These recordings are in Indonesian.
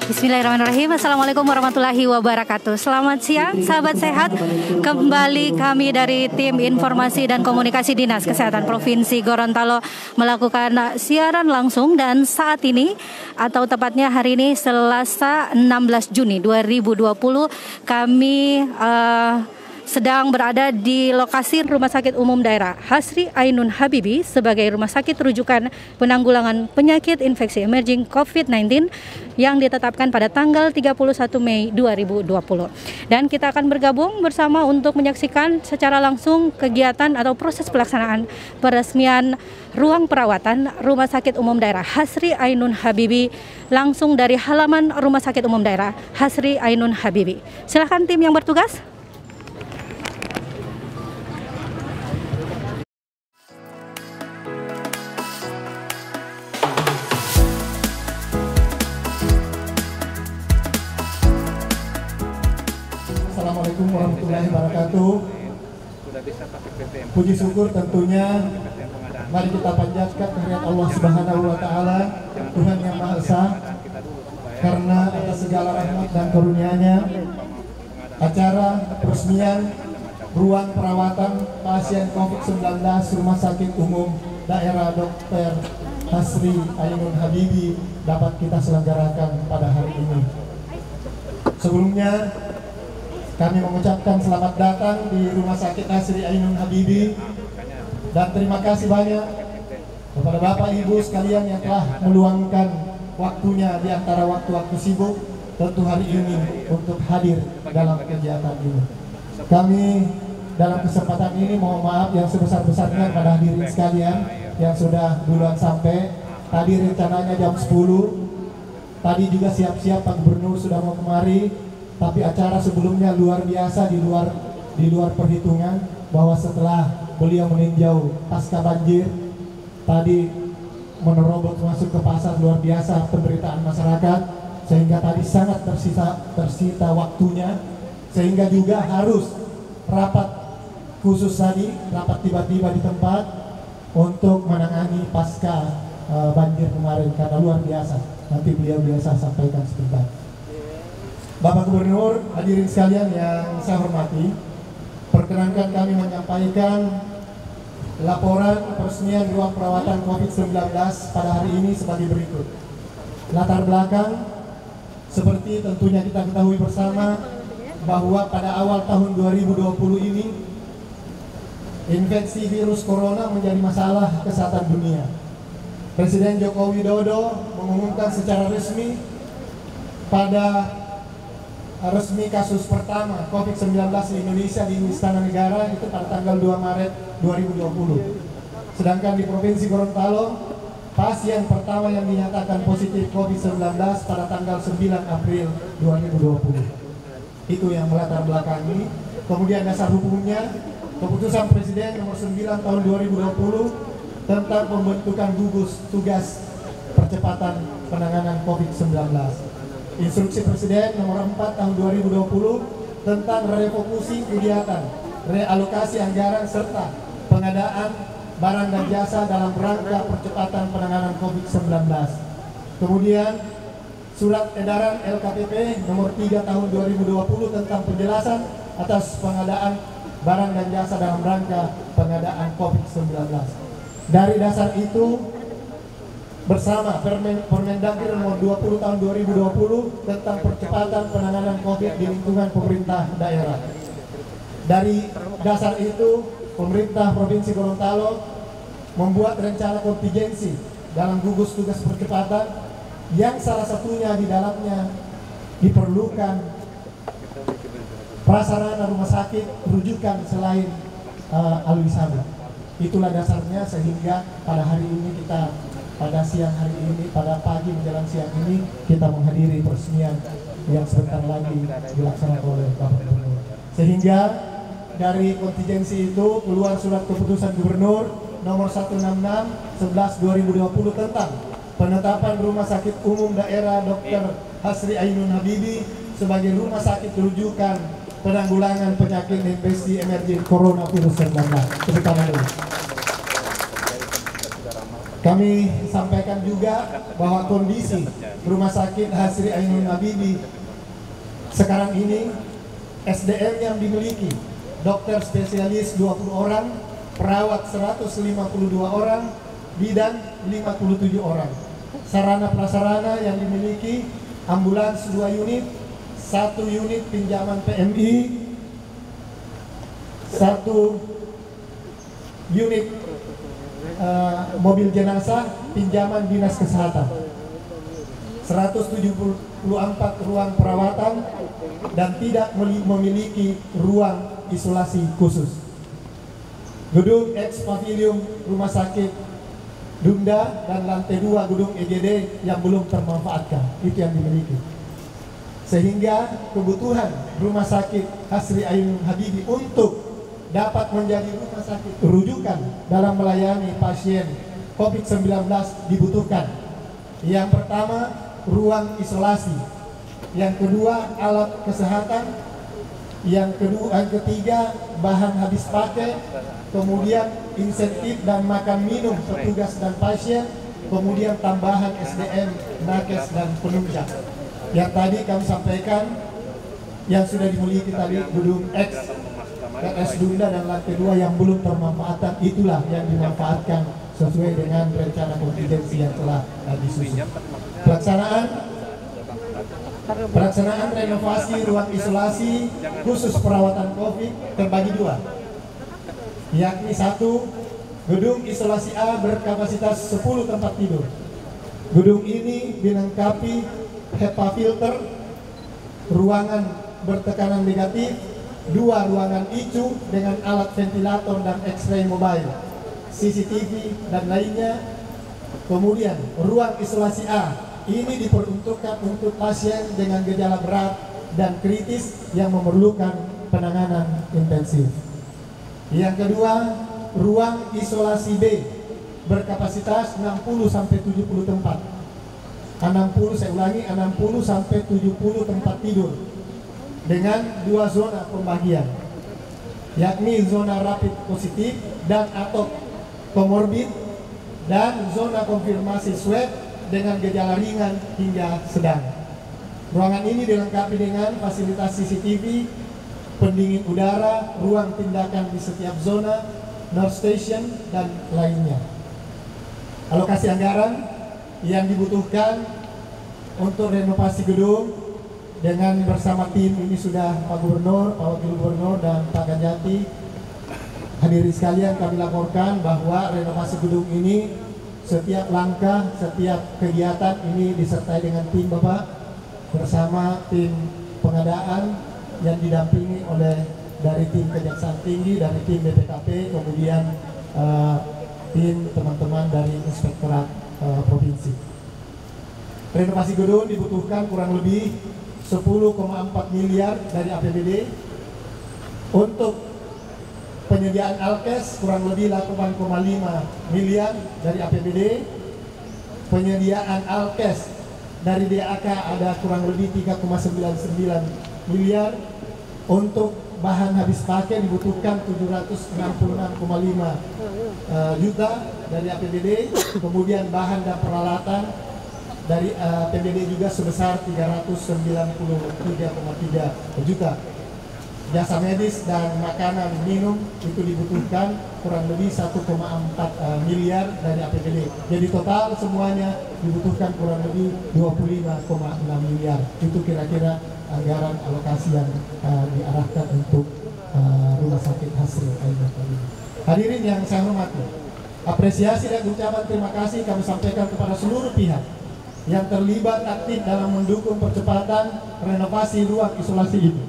Bismillahirrahmanirrahim. Assalamualaikum warahmatullahi wabarakatuh. Selamat siang sahabat sehat. Kembali kami dari tim informasi dan komunikasi Dinas Kesehatan Provinsi Gorontalo melakukan siaran langsung, dan saat ini atau tepatnya hari ini Selasa 16 Juni 2020 kami sedang berada di lokasi Rumah Sakit Umum Daerah Hasri Ainun Habibie sebagai rumah sakit rujukan penanggulangan penyakit infeksi emerging COVID-19 yang ditetapkan pada tanggal 31 Mei 2020. Dan kita akan bergabung bersama untuk menyaksikan secara langsung kegiatan atau proses pelaksanaan peresmian ruang perawatan Rumah Sakit Umum Daerah Hasri Ainun Habibie langsung dari halaman Rumah Sakit Umum Daerah Hasri Ainun Habibie. Silakan tim yang bertugas. Assalamualaikum warahmatullahi wabarakatuh. Puji syukur tentunya mari kita panjatkan kehadirat Allah Subhanahu wa taala, Tuhan yang Maha Esa, karena atas segala rahmat dan karunia-Nya acara peresmian ruang perawatan pasien COVID-19 Rumah Sakit Umum Daerah Dr. Hasri Ainun Habibie dapat kita selenggarakan pada hari ini. Sebelumnya kami mengucapkan selamat datang di Rumah Sakit Hasri Ainun Habibie dan terima kasih banyak kepada Bapak Ibu sekalian yang telah meluangkan waktunya di antara waktu-waktu sibuk tentu hari ini untuk hadir dalam kegiatan ini. Kami dalam kesempatan ini mohon maaf yang sebesar-besarnya pada hadirin sekalian yang sudah duluan sampai. Tadi rencananya jam 10, tadi juga siap-siap Pak Gubernur sudah mau kemari. Tapi acara sebelumnya luar biasa di luar perhitungan, bahwa setelah beliau meninjau pasca banjir tadi menerobos masuk ke pasar, luar biasa penderitaan masyarakat, sehingga tadi sangat tersita waktunya, sehingga juga harus rapat khusus tadi, rapat tiba-tiba di tempat untuk menangani pasca banjir kemarin, karena luar biasa. Nanti beliau biasa sampaikan sebentar. Bapak Gubernur, hadirin sekalian yang saya hormati, perkenankan kami menyampaikan laporan peresmian ruang perawatan COVID-19 pada hari ini sebagai berikut. Latar belakang, seperti tentunya kita ketahui bersama bahwa pada awal tahun 2020 ini infeksi virus corona menjadi masalah kesehatan dunia. Presiden Joko Widodo mengumumkan secara resmi pada resmi kasus pertama COVID-19 di Indonesia di Istana Negara itu pada tanggal 2 Maret 2020. Sedangkan di Provinsi Gorontalo, pasien pertama yang dinyatakan positif COVID-19 pada tanggal 9 April 2020. Itu yang melatar belakangi. Kemudian dasar hukumnya, keputusan Presiden nomor 9 tahun 2020 tentang pembentukan gugus tugas percepatan penanganan COVID-19. Instruksi Presiden nomor 4 tahun 2020 tentang refokusi kegiatan, realokasi anggaran serta pengadaan barang dan jasa dalam rangka percepatan penanganan COVID-19. Kemudian Surat Edaran LKPP nomor 3 tahun 2020 tentang penjelasan atas pengadaan barang dan jasa dalam rangka pengadaan COVID-19. Dari dasar itu, bersama Permendagri nomor 20 tahun 2020 tentang percepatan penanganan COVID di lingkungan pemerintah daerah. Dari dasar itu, pemerintah Provinsi Gorontalo membuat rencana kontingensi dalam gugus tugas percepatan yang salah satunya di dalamnya diperlukan prasarana rumah sakit rujukan selain Alwisada. Itulah dasarnya sehingga pada hari ini pada siang hari ini, pada pagi menjelang siang ini kita menghadiri peresmian yang sebentar lagi dilaksanakan oleh Bapak Gubernur. Sehingga dari kontingensi itu keluar surat keputusan Gubernur nomor 166/11/2020 tentang penetapan Rumah Sakit Umum Daerah Dr. Hasri Ainun Habibie sebagai rumah sakit rujukan penanggulangan penyakit infeksi emerging coronavirus 19. Tepuk tangan dulu. Kami sampaikan juga bahwa kondisi Rumah Sakit Hasri Ainun Habibie sekarang ini SDM yang dimiliki dokter spesialis 20 orang, perawat 152 orang, bidan 57 orang. Sarana prasarana yang dimiliki ambulans 2 unit, 1 unit pinjaman PMI, 1 unit mobil jenazah pinjaman Dinas Kesehatan, 174 ruang perawatan, dan tidak memiliki ruang isolasi khusus. Gedung X Pavilion Rumah Sakit Dunda dan lantai 2 gedung EGD yang belum termanfaatkan, itu yang dimiliki. Sehingga kebutuhan Rumah Sakit Hasri Ainun Habibie untuk dapat menjadi rumah sakit rujukan dalam melayani pasien COVID-19 dibutuhkan. Yang pertama, ruang isolasi. Yang kedua, alat kesehatan. Yang ketiga, bahan habis pakai. Kemudian insentif dan makan minum petugas dan pasien. Kemudian tambahan SDM, nakes dan penunjang. Yang tadi kami sampaikan, yang sudah dimiliki tadi gedung X RS Dunda dan lantai 2 yang belum termanfaatkan, itulah yang dimanfaatkan sesuai dengan rencana kontingensi yang telah disusun. Pelaksanaan renovasi ruang isolasi khusus perawatan COVID terbagi 2, yakni 1, gedung isolasi A berkapasitas 10 tempat tidur. Gedung ini dilengkapi HEPA filter, ruangan bertekanan negatif, 2 ruangan ICU dengan alat ventilator dan X-ray mobile, CCTV dan lainnya. Kemudian ruang isolasi A ini diperuntukkan untuk pasien dengan gejala berat dan kritis yang memerlukan penanganan intensif. Yang kedua, ruang isolasi B berkapasitas 60-70 tempat. 60-70 tempat tidur dengan 2 zona pembagian, yakni zona rapid positif dan atau komorbid, dan zona konfirmasi swab dengan gejala ringan hingga sedang. Ruangan ini dilengkapi dengan fasilitas CCTV, pendingin udara, ruang tindakan di setiap zona, nurse station, dan lainnya. Alokasi anggaran yang dibutuhkan untuk renovasi gedung dengan bersama tim ini sudah Pak Gubernur, Pak Wakil Gubernur, dan Pak Ganjati. Hadirin sekalian, kami laporkan bahwa renovasi gedung ini setiap langkah, setiap kegiatan ini disertai dengan tim Bapak bersama tim pengadaan yang didampingi oleh dari tim Kejaksaan Tinggi, dari tim BPKP, kemudian tim teman-teman dari Inspektorat Provinsi. Renovasi gedung dibutuhkan kurang lebih 10,4 miliar dari APBD. Untuk penyediaan alkes kurang lebih 8,5 miliar dari APBD. Penyediaan alkes dari DAK ada kurang lebih 3,99 miliar. Untuk bahan habis pakai dibutuhkan 766,5 juta dari APBD. Kemudian bahan dan peralatan dari APBD juga sebesar 393,3 juta. Jasa medis dan makanan minum itu dibutuhkan kurang lebih 1,4 miliar dari APBD. Jadi total semuanya dibutuhkan kurang lebih 25,6 miliar. Itu kira-kira anggaran alokasi yang diarahkan untuk Rumah Sakit Hasri Ainun Habibie. Hadirin yang saya hormati, apresiasi dan ucapan terima kasih kami sampaikan kepada seluruh pihak yang terlibat aktif dalam mendukung percepatan renovasi ruang isolasi itu.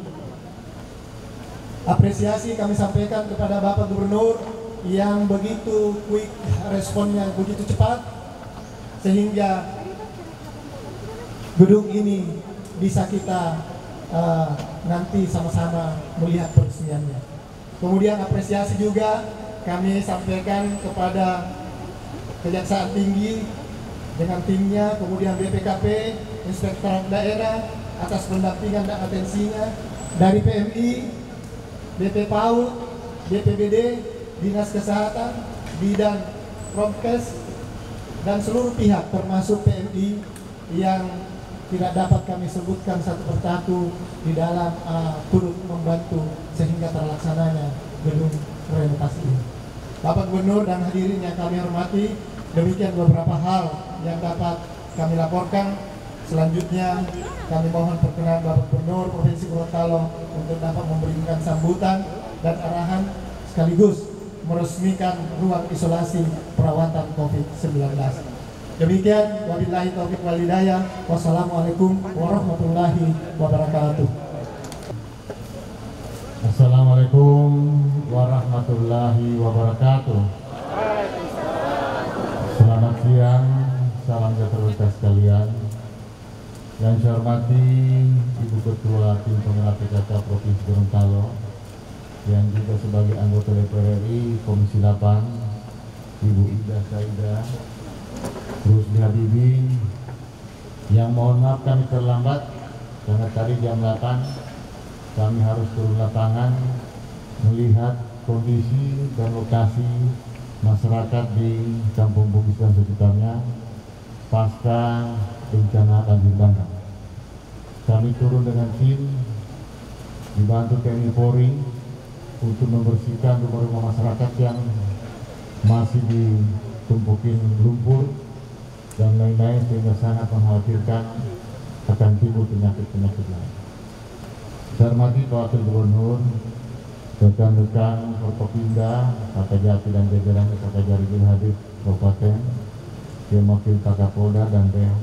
Apresiasi kami sampaikan kepada Bapak Gubernur yang begitu quick responnya, begitu cepat, sehingga gedung ini bisa kita nanti sama-sama melihat peresmiannya. Kemudian apresiasi juga kami sampaikan kepada Kejaksaan Tinggi dengan timnya, kemudian BPKP, Inspektorat Daerah atas pendampingan dan atensinya, dari PMI, BP PAUD, BPBD, Dinas Kesehatan, Bidang Prokes, dan seluruh pihak termasuk PMI yang tidak dapat kami sebutkan satu persatu di dalam turut membantu sehingga terlaksananya gedung renovasi ini. Bapak Gubernur dan hadirin yang kami hormati, demikian beberapa hal yang dapat kami laporkan. Selanjutnya kami mohon perkenan Bapak Gubernur Provinsi Gorontalo untuk dapat memberikan sambutan dan arahan sekaligus meresmikan ruang isolasi perawatan COVID-19. Demikian, wabillahi taufiq wal hidayah. Wassalamualaikum warahmatullahi wabarakatuh. Assalamualaikum warahmatullahi wabarakatuh. Selamat siang, salam sejahtera sekalian. Yang saya hormati Ibu Ketua Tim Penggerak PKK Provinsi Gorontalo, yang juga sebagai anggota DPR RI Komisi 8, Ibu Ida Saida, Rusli Habibi, yang mohon maaf kami terlambat karena tadi jam 8 kami harus turun lapangan melihat kondisi dan lokasi masyarakat di Kampung Bugis dan sekitarnya pasca bencana banjir bandang. Kami turun dengan tim dibantu TNI Polri untuk membersihkan rumah-rumah masyarakat yang masih ditumpukin lumpur dan lain-lain, sehingga sangat mengkhawatirkan akan timbul penyakit-penyakit lain. Saya hormati Pak Wakil Gubernur, rekan-rekan Forkopimda, Pakajati dan jajarannya Pakajari Hadis Kabupaten, yang wakil Pak Kapolda dan Bem,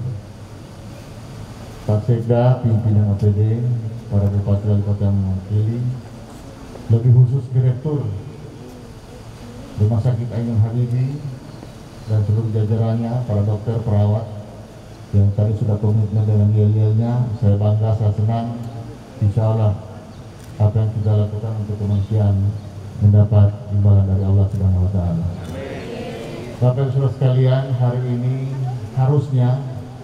Pak Sekda, pimpinan APD, para bupati wali kota yang mewakili, lebih khusus Direktur Rumah Sakit Ainul Habibie dan seluruh jajarannya, para dokter, perawat yang tadi sudah komitmen dengan yel-yelnya. Saya bangga, saya senang. Insya Allah apa yang kita lakukan untuk kemanusiaan mendapat imbalan dari Allah Subhanahu wa Ta'ala. Bapak Ibu Saudara sekalian, hari ini harusnya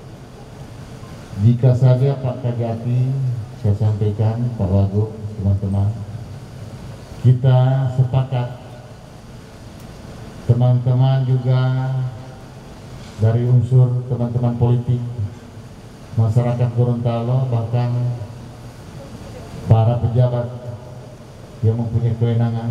jika saja Pak Kajati, saya sampaikan Pak Wagub, teman-teman, kita sepakat, teman-teman juga dari unsur teman-teman politik, masyarakat Gorontalo, bahkan para pejabat yang mempunyai kewenangan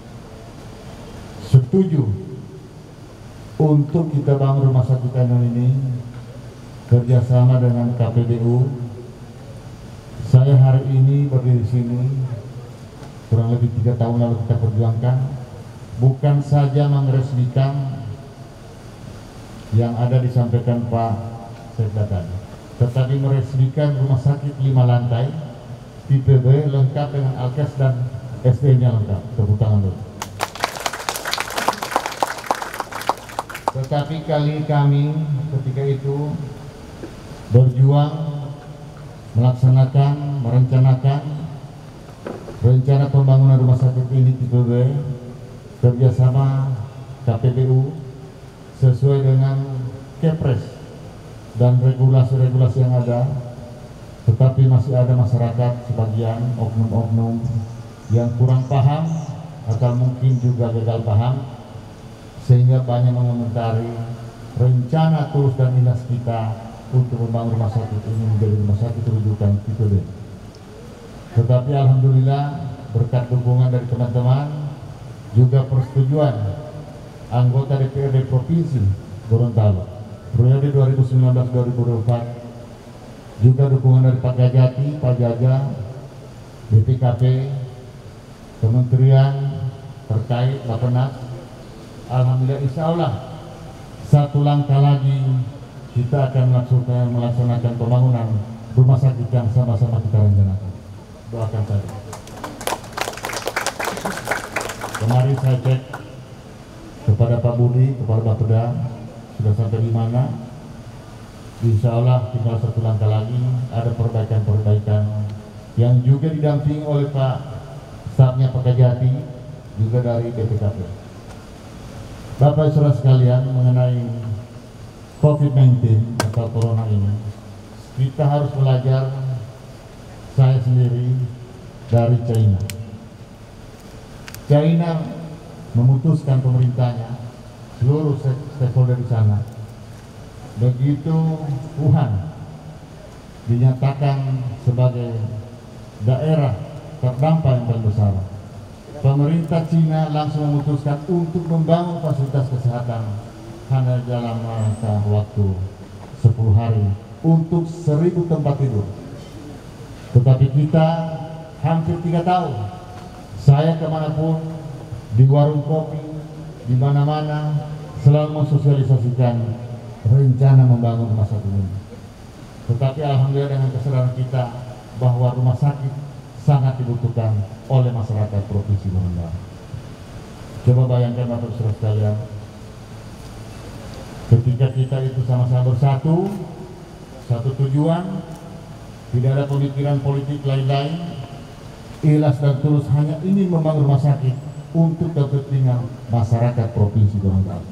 setuju untuk kita bangun rumah sakit Ainul ini kerjasama dengan KPBU. Saya hari ini berdiri di sini kurang lebih 3 tahun lalu kita perjuangkan, bukan saja meresmikan yang ada disampaikan Pak Sekda tadi, tetapi meresmikan rumah sakit 5 lantai tipe B lengkap dengan alkes dan SD-nya lengkap. Tepuk tangan dulu. Tetapi kami ketika itu berjuang melaksanakan, merencanakan rencana pembangunan rumah sakit ini tipe B kerjasama KPBU sesuai dengan Kepres dan regulasi-regulasi yang ada, tetapi masih ada masyarakat sebagian oknum-oknum yang kurang paham atau mungkin juga gagal paham, sehingga banyak mengomentari rencana tulus dan ikhlas kita untuk membangun rumah sakit ini menjadi rumah sakit rujukan tipe B. Tetapi alhamdulillah berkat dukungan dari teman-teman, juga persetujuan anggota DPRD Provinsi Gorontalo periode 2019-2024, juga dukungan dari Pak Kajati, Pak Jaja, BPKP, kementerian terkait, Bappenas. Alhamdulillah, insya Allah satu langkah lagi kita akan melaksanakan pembangunan rumah sakit yang sama-sama kita rencanakan. Doakan saja. Kemarin saya cek kepada Pak Budi, kepada Pak Peda, sudah sampai di mana. Insya Allah tinggal satu langkah lagi, ada perbaikan-perbaikan yang juga didampingi oleh Pak Stafnya Pak Kajati, juga dari BPKP. Bapak Saudara sekalian, mengenai COVID-19 atau Corona ini, kita harus belajar, saya sendiri dari China. China memutuskan pemerintahnya, seluruh stakeholder di sana, begitu Wuhan dinyatakan sebagai daerah terdampak yang paling besar, pemerintah Cina langsung memutuskan untuk membangun fasilitas kesehatan hanya dalam waktu 10 hari untuk 1000 tempat tidur. Tetapi kita hampir 3 tahun, saya kemanapun, di warung kopi, di mana-mana selalu mensosialisasikan rencana membangun rumah sakit ini. Tetapi alhamdulillah dengan kesadaran kita bahwa rumah sakit sangat dibutuhkan oleh masyarakat Provinsi Gorontalo. Coba bayangkan Bapak Saudara sekalian, ketika kita itu sama-sama bersatu, satu tujuan, tidak ada pemikiran politik lain-lain, ikhlas dan tulus hanya ingin membangun rumah sakit untuk kepentingan masyarakat Provinsi Gorontalo.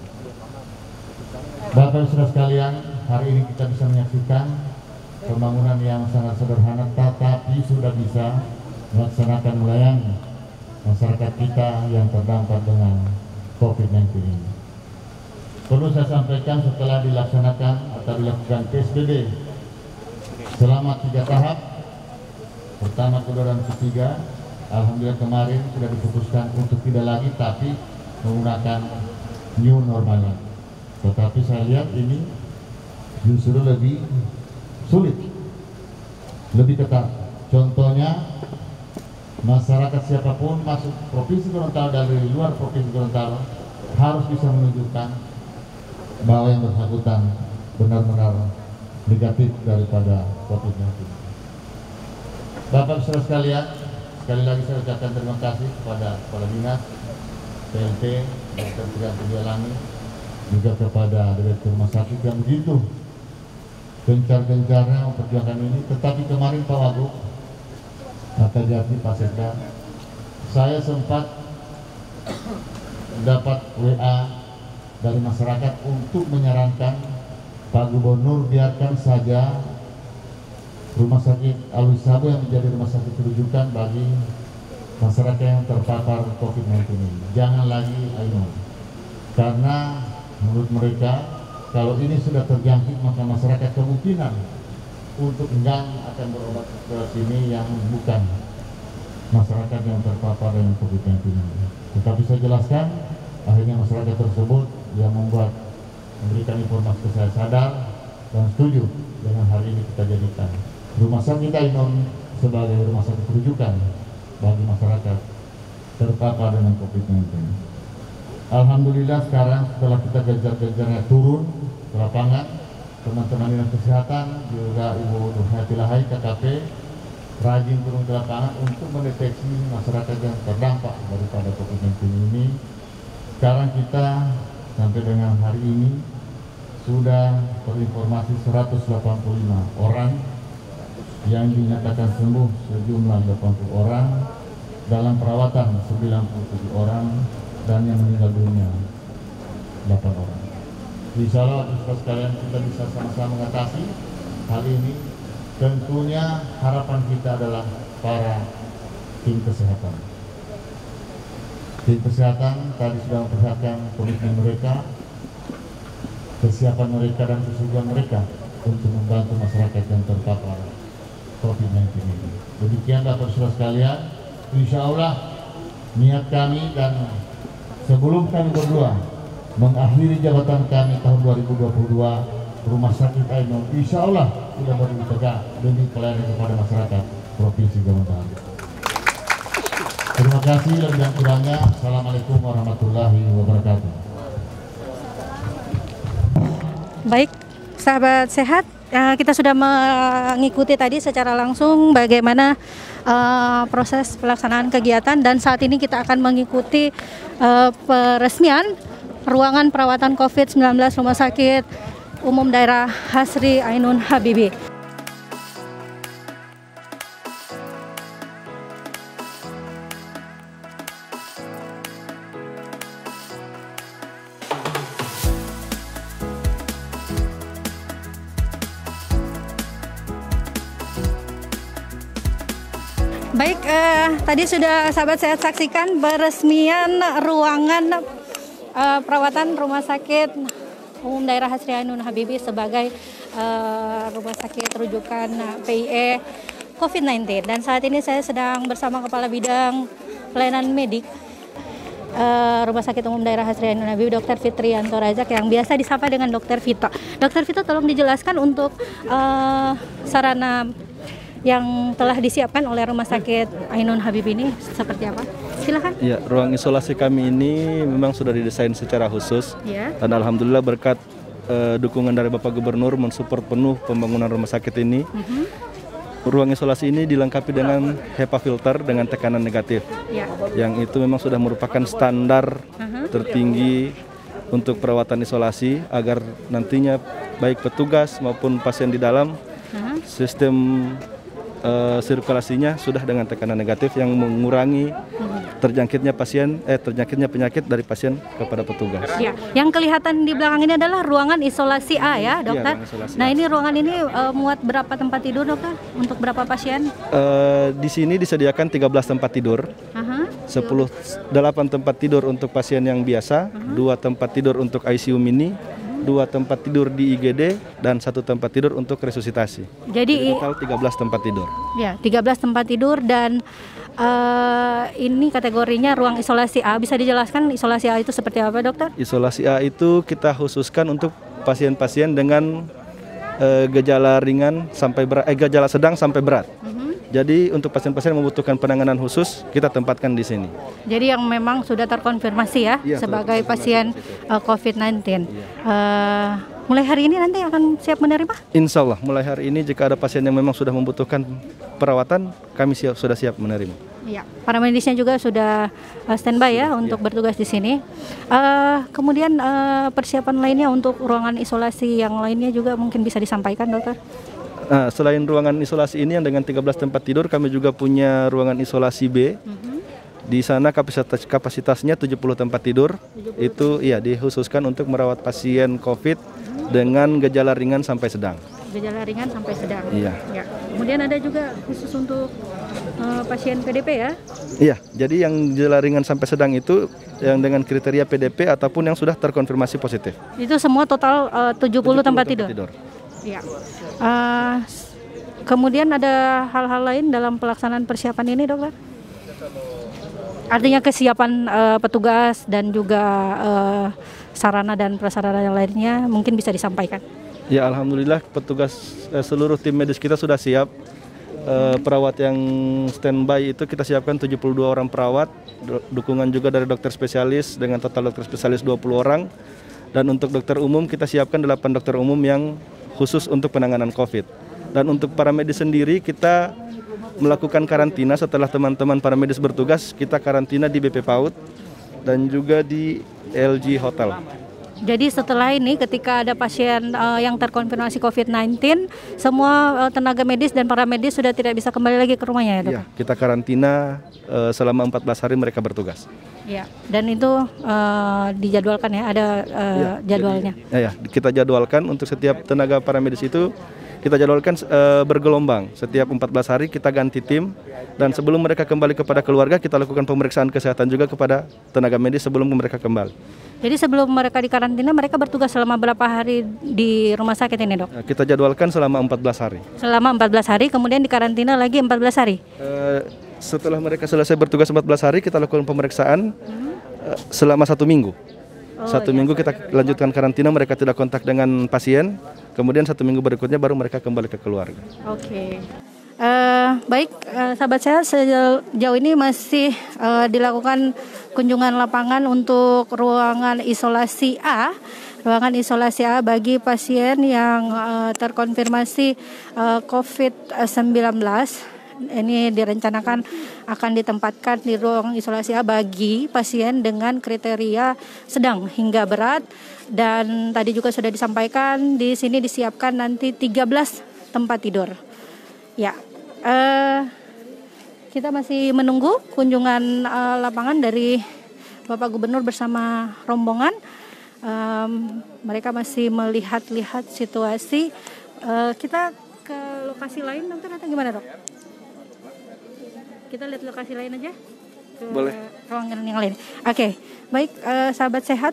Bapak Saudara sekalian, hari ini kita bisa menyaksikan pembangunan yang sangat sederhana, tetapi sudah bisa melaksanakan melayani masyarakat kita yang terdampak dengan COVID-19 ini. Perlu saya sampaikan, setelah dilaksanakan atau dilakukan PSBB selama 3 tahap, pertama, kedua, dan ketiga, alhamdulillah kemarin sudah diputuskan untuk tidak lagi, tapi menggunakan new normal. Tetapi saya lihat ini justru lebih sulit, lebih ketat. Contohnya, masyarakat siapapun masuk Provinsi Gorontalo dari luar Provinsi Gorontalo harus bisa menunjukkan bahwa yang bersangkutan benar-benar negatif daripada COVID-19. Bapak Saudara sekalian, sekali lagi saya ucapkan terima kasih kepada Kepala Dinas, PLT, Dr. Trianto Langit, juga kepada Direktur Rumah Sakit yang begitu gencar-gencarnya memperjuangkan ini. Tetapi kemarin Pak Wagub, Kata Jati, Pak Sekda, saya sempat dapat WA dari masyarakat untuk menyarankan Pak Gubernur biarkan saja Rumah Sakit Alwi Sabo yang menjadi rumah sakit rujukan bagi masyarakat yang terpapar COVID-19 ini. Jangan lagi Ainun, karena menurut mereka kalau ini sudah terjangkit maka masyarakat kemungkinan untuk enggan akan berobat ke sini yang bukan masyarakat yang terpapar dengan COVID-19 ini. Tetapi saya jelaskan, akhirnya masyarakat tersebut yang memberikan informasi ke saya sadar dan setuju dengan hari ini kita jadikan Rumah Sakit Ainun sebagai rumah sakit rujukan bagi masyarakat terpapar dengan COVID-19. Alhamdulillah sekarang setelah kita gencar-gencarnya turun ke lapangan, teman-teman dinas kesehatan juga Ibu Nurhayati Lahai KKP rajin turun ke lapangan untuk mendeteksi masyarakat yang terdampak daripada COVID-19 ini. Sekarang kita sampai dengan hari ini sudah terinformasi 185 orang yang dinyatakan sembuh, sejumlah 80 orang, dalam perawatan 97 orang, dan yang meninggal dunia 8 orang. Insya Allah sekalian kita bisa sama-sama mengatasi hal ini. Tentunya harapan kita adalah para tim kesehatan. Tim kesehatan tadi sudah memperlihatkan komitmen mereka, kesiapan mereka dan kesungguhan mereka untuk membantu masyarakat yang terpapar COVID-19 ini. Demikian Bapak Saudara sekalian, insya Allah niat kami dan sebelum kami berdua mengakhiri jabatan kami tahun 2022, Rumah Sakit Ainun insya Allah sudah berdiri tegak demi pelayanan kepada masyarakat Provinsi Gorontalo. Terima kasih, lebih dan kurangnya. Assalamualaikum warahmatullahi wabarakatuh. Baik, sahabat sehat, kita sudah mengikuti tadi secara langsung bagaimana proses pelaksanaan kegiatan, dan saat ini kita akan mengikuti peresmian ruangan perawatan COVID-19 Rumah Sakit Umum Daerah Hasri Ainun Habibie. Baik, tadi sudah sahabat sehat saksikan peresmian ruangan perawatan Rumah Sakit Umum Daerah Hasri Ainun Habibie sebagai rumah sakit rujukan PIE COVID-19. Dan saat ini saya sedang bersama Kepala Bidang Pelayanan Medik Rumah Sakit Umum Daerah Hasri Ainun Habibie, Dr. Fitrianto Razak, yang biasa disapa dengan Dr. Vito. Dr. Vito, tolong dijelaskan untuk sarana yang telah disiapkan oleh Rumah Sakit Ainun Habibie ini seperti apa? Silakan. Ya, ruang isolasi kami ini memang sudah didesain secara khusus, Ya. dan alhamdulillah berkat dukungan dari Bapak Gubernur mensupport penuh pembangunan rumah sakit ini. Ruang isolasi ini dilengkapi dengan HEPA filter dengan tekanan negatif, Ya. yang itu memang sudah merupakan standar tertinggi untuk perawatan isolasi agar nantinya baik petugas maupun pasien di dalam sistem sirkulasinya sudah dengan tekanan negatif yang mengurangi terjangkitnya penyakit dari pasien kepada petugas. Ya, yang kelihatan di belakang ini adalah ruangan isolasi A ya, dokter. ruang isolasi Nah, A. ini ruangan ini muat berapa tempat tidur, dokter? Untuk berapa pasien? Di sini disediakan 13 tempat tidur, 8 tempat tidur untuk pasien yang biasa, 2 tempat tidur untuk ICU mini, 2 tempat tidur di IGD, dan 1 tempat tidur untuk resusitasi. Jadi Total 13 tempat tidur. ya, 13 tempat tidur. Dan ini kategorinya ruang isolasi A. Bisa dijelaskan isolasi A itu seperti apa, dokter? Isolasi A itu kita khususkan untuk pasien-pasien dengan gejala ringan sampai berat, gejala sedang sampai berat. Jadi untuk pasien-pasien yang membutuhkan penanganan khusus kita tempatkan di sini. Jadi yang memang sudah terkonfirmasi ya, Iya, sebagai sudah pasien COVID-19. Mulai hari ini nanti akan siap menerima? Insya Allah mulai hari ini jika ada pasien yang memang sudah membutuhkan perawatan, kami sudah siap menerima. Iya, para medisnya juga sudah standby ya untuk bertugas di sini. Kemudian persiapan lainnya untuk ruangan isolasi yang lainnya juga mungkin bisa disampaikan, dokter? Nah, selain ruangan isolasi ini yang dengan 13 tempat tidur, kami juga punya ruangan isolasi B. Di sana kapasitasnya 70 tempat tidur. Itu ya dikhususkan untuk merawat pasien COVID dengan gejala ringan sampai sedang. Gejala ringan sampai sedang. Iya. Ya. Kemudian ada juga khusus untuk pasien PDP ya? Iya, jadi yang gejala ringan sampai sedang itu yang dengan kriteria PDP ataupun yang sudah terkonfirmasi positif. Itu semua total 70 tempat tidur. Ya. Kemudian ada hal-hal lain dalam pelaksanaan persiapan ini, dokter? Artinya kesiapan petugas dan juga sarana dan prasarana yang lainnya mungkin bisa disampaikan. Ya, alhamdulillah petugas seluruh tim medis kita sudah siap. Perawat yang standby itu kita siapkan 72 orang perawat, dukungan juga dari dokter spesialis dengan total dokter spesialis 20 orang. Dan untuk dokter umum kita siapkan 8 dokter umum yang khusus untuk penanganan COVID. Dan untuk para medis sendiri kita melakukan karantina setelah teman-teman para medis bertugas, kita karantina di BP PAUD dan juga di LG Hotel. Jadi setelah ini ketika ada pasien yang terkonfirmasi COVID-19, semua tenaga medis dan para medis sudah tidak bisa kembali lagi ke rumahnya ya, dok? Ya, kita karantina selama 14 hari mereka bertugas. Ya, dan itu dijadwalkan ya, ada jadwalnya. Kita jadwalkan untuk setiap tenaga para medis itu kita jadwalkan bergelombang. Setiap 14 hari kita ganti tim, dan sebelum mereka kembali kepada keluarga kita lakukan pemeriksaan kesehatan juga kepada tenaga medis sebelum mereka kembali. Jadi sebelum mereka dikarantina, mereka bertugas selama berapa hari di rumah sakit ini, dok? Kita jadwalkan selama 14 hari. Selama 14 hari, kemudian dikarantina lagi 14 hari? Setelah mereka selesai bertugas 14 hari, kita lakukan pemeriksaan selama 1 minggu. Satu minggu kita lanjutkan karantina, mereka tidak kontak dengan pasien. Kemudian 1 minggu berikutnya baru mereka kembali ke keluarga. Oke. Baik, sahabat saya, sejauh ini masih dilakukan kunjungan lapangan untuk ruangan isolasi A. Ruangan isolasi A bagi pasien yang terkonfirmasi COVID-19. Ini direncanakan akan ditempatkan di ruang isolasi A bagi pasien dengan kriteria sedang hingga berat. Dan tadi juga sudah disampaikan, di sini disiapkan nanti 13 tempat tidur. Ya, kita masih menunggu kunjungan lapangan dari Bapak Gubernur bersama rombongan. Mereka masih melihat-lihat situasi. Kita ke lokasi lain, dokter, atau gimana, dok? Kita lihat lokasi lain aja. Boleh. Ruangan yang lain. Oke, baik, sahabat sehat.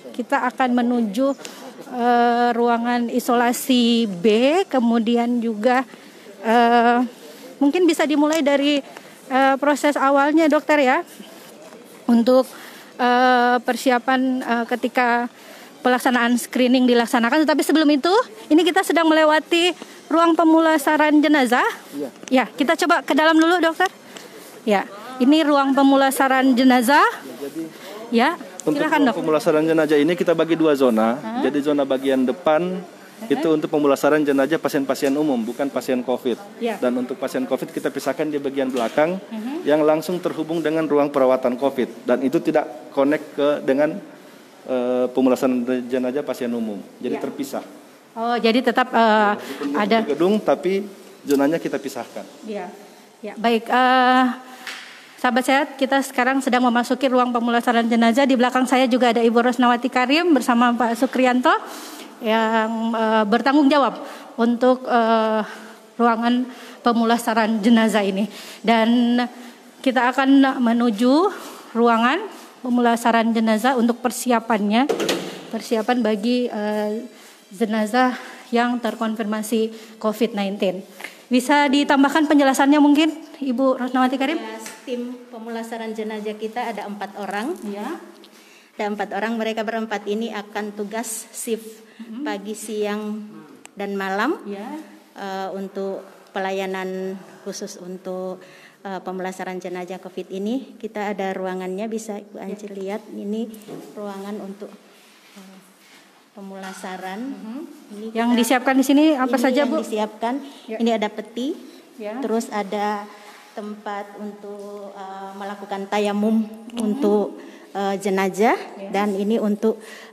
kita akan menuju ruangan isolasi B, kemudian juga mungkin bisa dimulai dari proses awalnya dokter ya, untuk persiapan ketika pelaksanaan screening dilaksanakan. Tetapi sebelum itu, ini kita sedang melewati ruang pemulasaran jenazah. Ya, kita coba ke dalam dulu dokter. Ya, ini ruang pemulasaran jenazah. Ya, silakan dok. Pemulasaran jenazah ini kita bagi 2 zona. Jadi zona bagian depan itu untuk pemulasaran jenazah pasien-pasien umum, bukan pasien COVID. Dan untuk pasien COVID kita pisahkan di bagian belakang yang langsung terhubung dengan ruang perawatan COVID. Dan itu tidak connect dengan pemulasaran jenazah pasien umum. Jadi terpisah. Oh, jadi tetap ada gedung tapi zonanya kita pisahkan. Ya, ya baik. Sahabat sehat, kita sekarang sedang memasuki ruang pemulasaran jenazah. Di belakang saya juga ada Ibu Rosnawati Karim bersama Pak Sukrianto yang bertanggung jawab untuk ruangan pemulasaran jenazah ini. Dan kita akan menuju ruangan pemulasaran jenazah untuk persiapan bagi jenazah yang terkonfirmasi COVID-19. Bisa ditambahkan penjelasannya mungkin Ibu Rosnawati Karim? Ya, tim pemulasaran jenazah kita ada 4 orang. Ya. Ada 4 orang, mereka berempat ini akan tugas shift pagi, siang, dan malam untuk pelayanan khusus untuk pemulasaran jenazah COVID ini. Kita ada ruangannya, bisa Ibu Anci lihat. Ini ruangan untuk pemulasaran. Ini yang disiapkan di sini apa saja Bu? Yang disiapkan, ini ada peti, terus ada tempat untuk melakukan tayamum untuk jenazah, dan ini untuk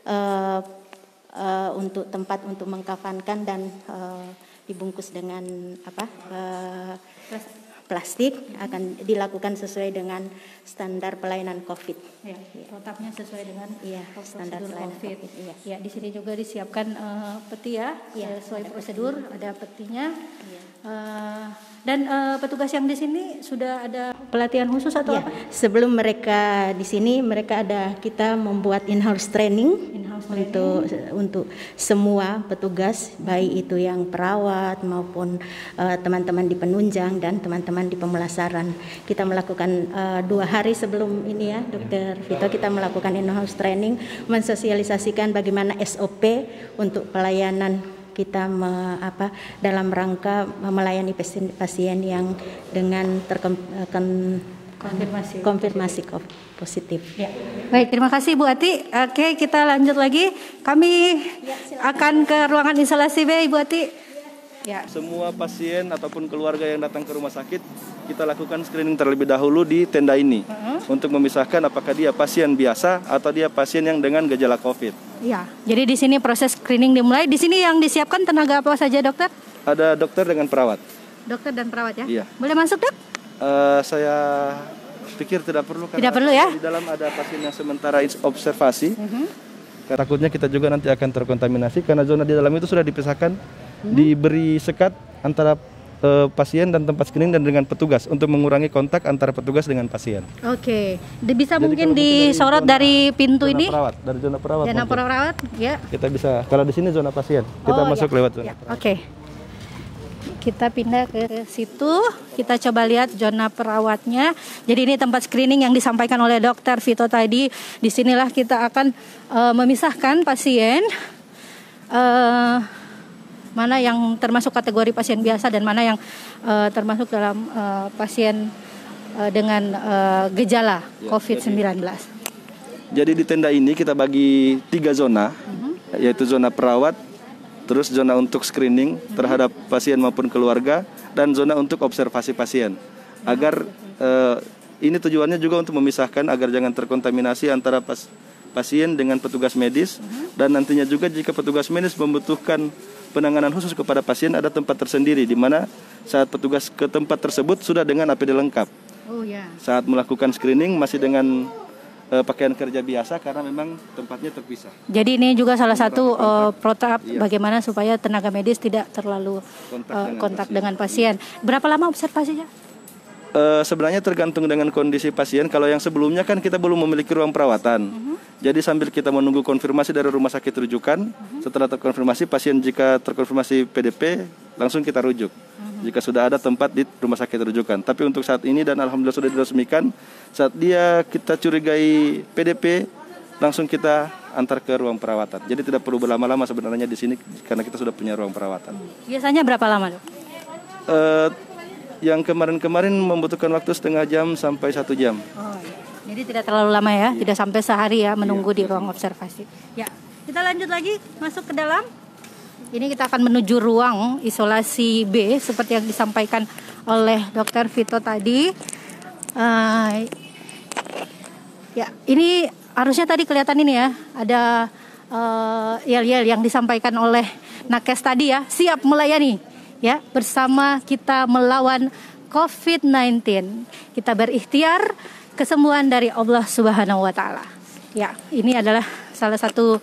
tempat untuk mengkafankan dan dibungkus dengan plastik, akan dilakukan sesuai dengan standar pelayanan COVID. Ya, protapnya sesuai dengan standar pelayanan COVID. Ya, di sini juga disiapkan peti sesuai prosedur, ada petinya. Dan petugas yang di sini sudah ada pelatihan khusus atau apa? Sebelum mereka di sini, kita membuat in-house training. Untuk semua petugas, baik itu yang perawat maupun teman-teman di penunjang dan teman-teman di pemulasaran. Kita melakukan 2 hari sebelum ini ya, Dokter Vito, kita melakukan in-house training, mensosialisasikan bagaimana SOP untuk pelayanan kita dalam rangka melayani pasien yang dengan konfirmasi positif. Ya. Baik, terima kasih Bu Ati. Oke, kita lanjut lagi. Kami akan ke ruangan isolasi B, Ibu Ati. Ya. Semua pasien ataupun keluarga yang datang ke rumah sakit, kita lakukan screening terlebih dahulu di tenda ini untuk memisahkan apakah dia pasien biasa atau dia pasien yang dengan gejala COVID. Ya. Jadi di sini proses screening dimulai. Di sini yang disiapkan tenaga apa saja, dokter? Ada dokter dengan perawat. Dokter dan perawat ya? Iya. Boleh masuk, Dok? Saya pikir tidak perlu, karena tidak perlu ya? Di dalam ada pasien yang sementara observasi. Takutnya kita juga nanti akan terkontaminasi karena zona di dalam itu sudah dipisahkan, diberi sekat antara pasien dan tempat screening dan dengan petugas untuk mengurangi kontak antara petugas dengan pasien. Oke, bisa. Jadi mungkin disorot dari pintu ini? Dari zona perawat. Zona perawat, ya. Kita bisa, kalau di sini zona pasien, kita masuk lewat zona. Oke. Kita pindah ke situ, kita coba lihat zona perawatnya. Jadi ini tempat screening yang disampaikan oleh Dokter Vito tadi. Disinilah kita akan memisahkan pasien, mana yang termasuk kategori pasien biasa dan mana yang termasuk dalam pasien dengan gejala COVID-19. Jadi di tenda ini kita bagi 3 zona, yaitu zona perawat, terus zona untuk screening terhadap pasien maupun keluarga, dan zona untuk observasi pasien. Agar ini tujuannya juga untuk memisahkan agar jangan terkontaminasi antara pasien dengan petugas medis, dan nantinya juga jika petugas medis membutuhkan penanganan khusus kepada pasien, ada tempat tersendiri di mana saat petugas ke tempat tersebut sudah dengan APD lengkap. Saat melakukan screening masih dengan pakaian kerja biasa karena memang tempatnya terpisah. Jadi ini juga salah satu protap bagaimana supaya tenaga medis tidak terlalu kontak dengan pasien. Berapa lama observasinya? Sebenarnya tergantung dengan kondisi pasien. Kalau yang sebelumnya kan kita belum memiliki ruang perawatan. Jadi sambil kita menunggu konfirmasi dari rumah sakit rujukan, setelah terkonfirmasi pasien jika terkonfirmasi PDP langsung kita rujuk. Jika sudah ada tempat di rumah sakit rujukan. Tapi untuk saat ini dan alhamdulillah sudah diresmikan, saat dia kita curigai PDP langsung kita antar ke ruang perawatan. Jadi tidak perlu berlama-lama sebenarnya di sini karena kita sudah punya ruang perawatan. Biasanya berapa lama, Dok? Yang kemarin-kemarin membutuhkan waktu setengah jam sampai 1 jam. Oh, iya. Jadi tidak terlalu lama ya, tidak sampai sehari ya menunggu di ruang observasi. Ya, kita lanjut lagi masuk ke dalam. Ini kita akan menuju ruang isolasi B seperti yang disampaikan oleh Dr. Vito tadi. Ya, ini harusnya tadi kelihatan ini ya, ada yel-yel yang disampaikan oleh Nakes tadi ya, siap melayani ya, bersama kita melawan COVID-19. Kita berikhtiar kesembuhan dari Allah Subhanahu wa taala. Ya, ini adalah salah satu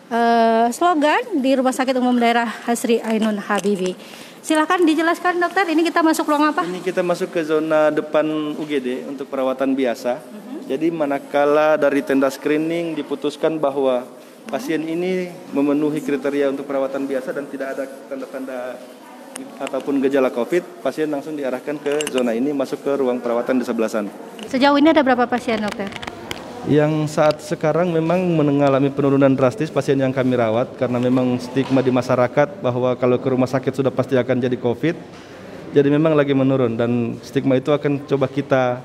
slogan di Rumah Sakit Umum Daerah Hasri Ainun Habibie. Silakan dijelaskan, dokter, ini kita masuk ruang apa? Ini kita masuk ke zona depan UGD untuk perawatan biasa. Jadi manakala dari tenda screening diputuskan bahwa pasien ini memenuhi kriteria untuk perawatan biasa dan tidak ada tanda-tanda ataupun gejala COVID, pasien langsung diarahkan ke zona ini, masuk ke ruang perawatan di sebelah sana. Sejauh ini ada berapa pasien, dokter? Yang saat sekarang memang mengalami penurunan drastis pasien yang kami rawat karena memang stigma di masyarakat bahwa kalau ke rumah sakit sudah pasti akan jadi COVID. Jadi memang lagi menurun dan stigma itu akan coba kita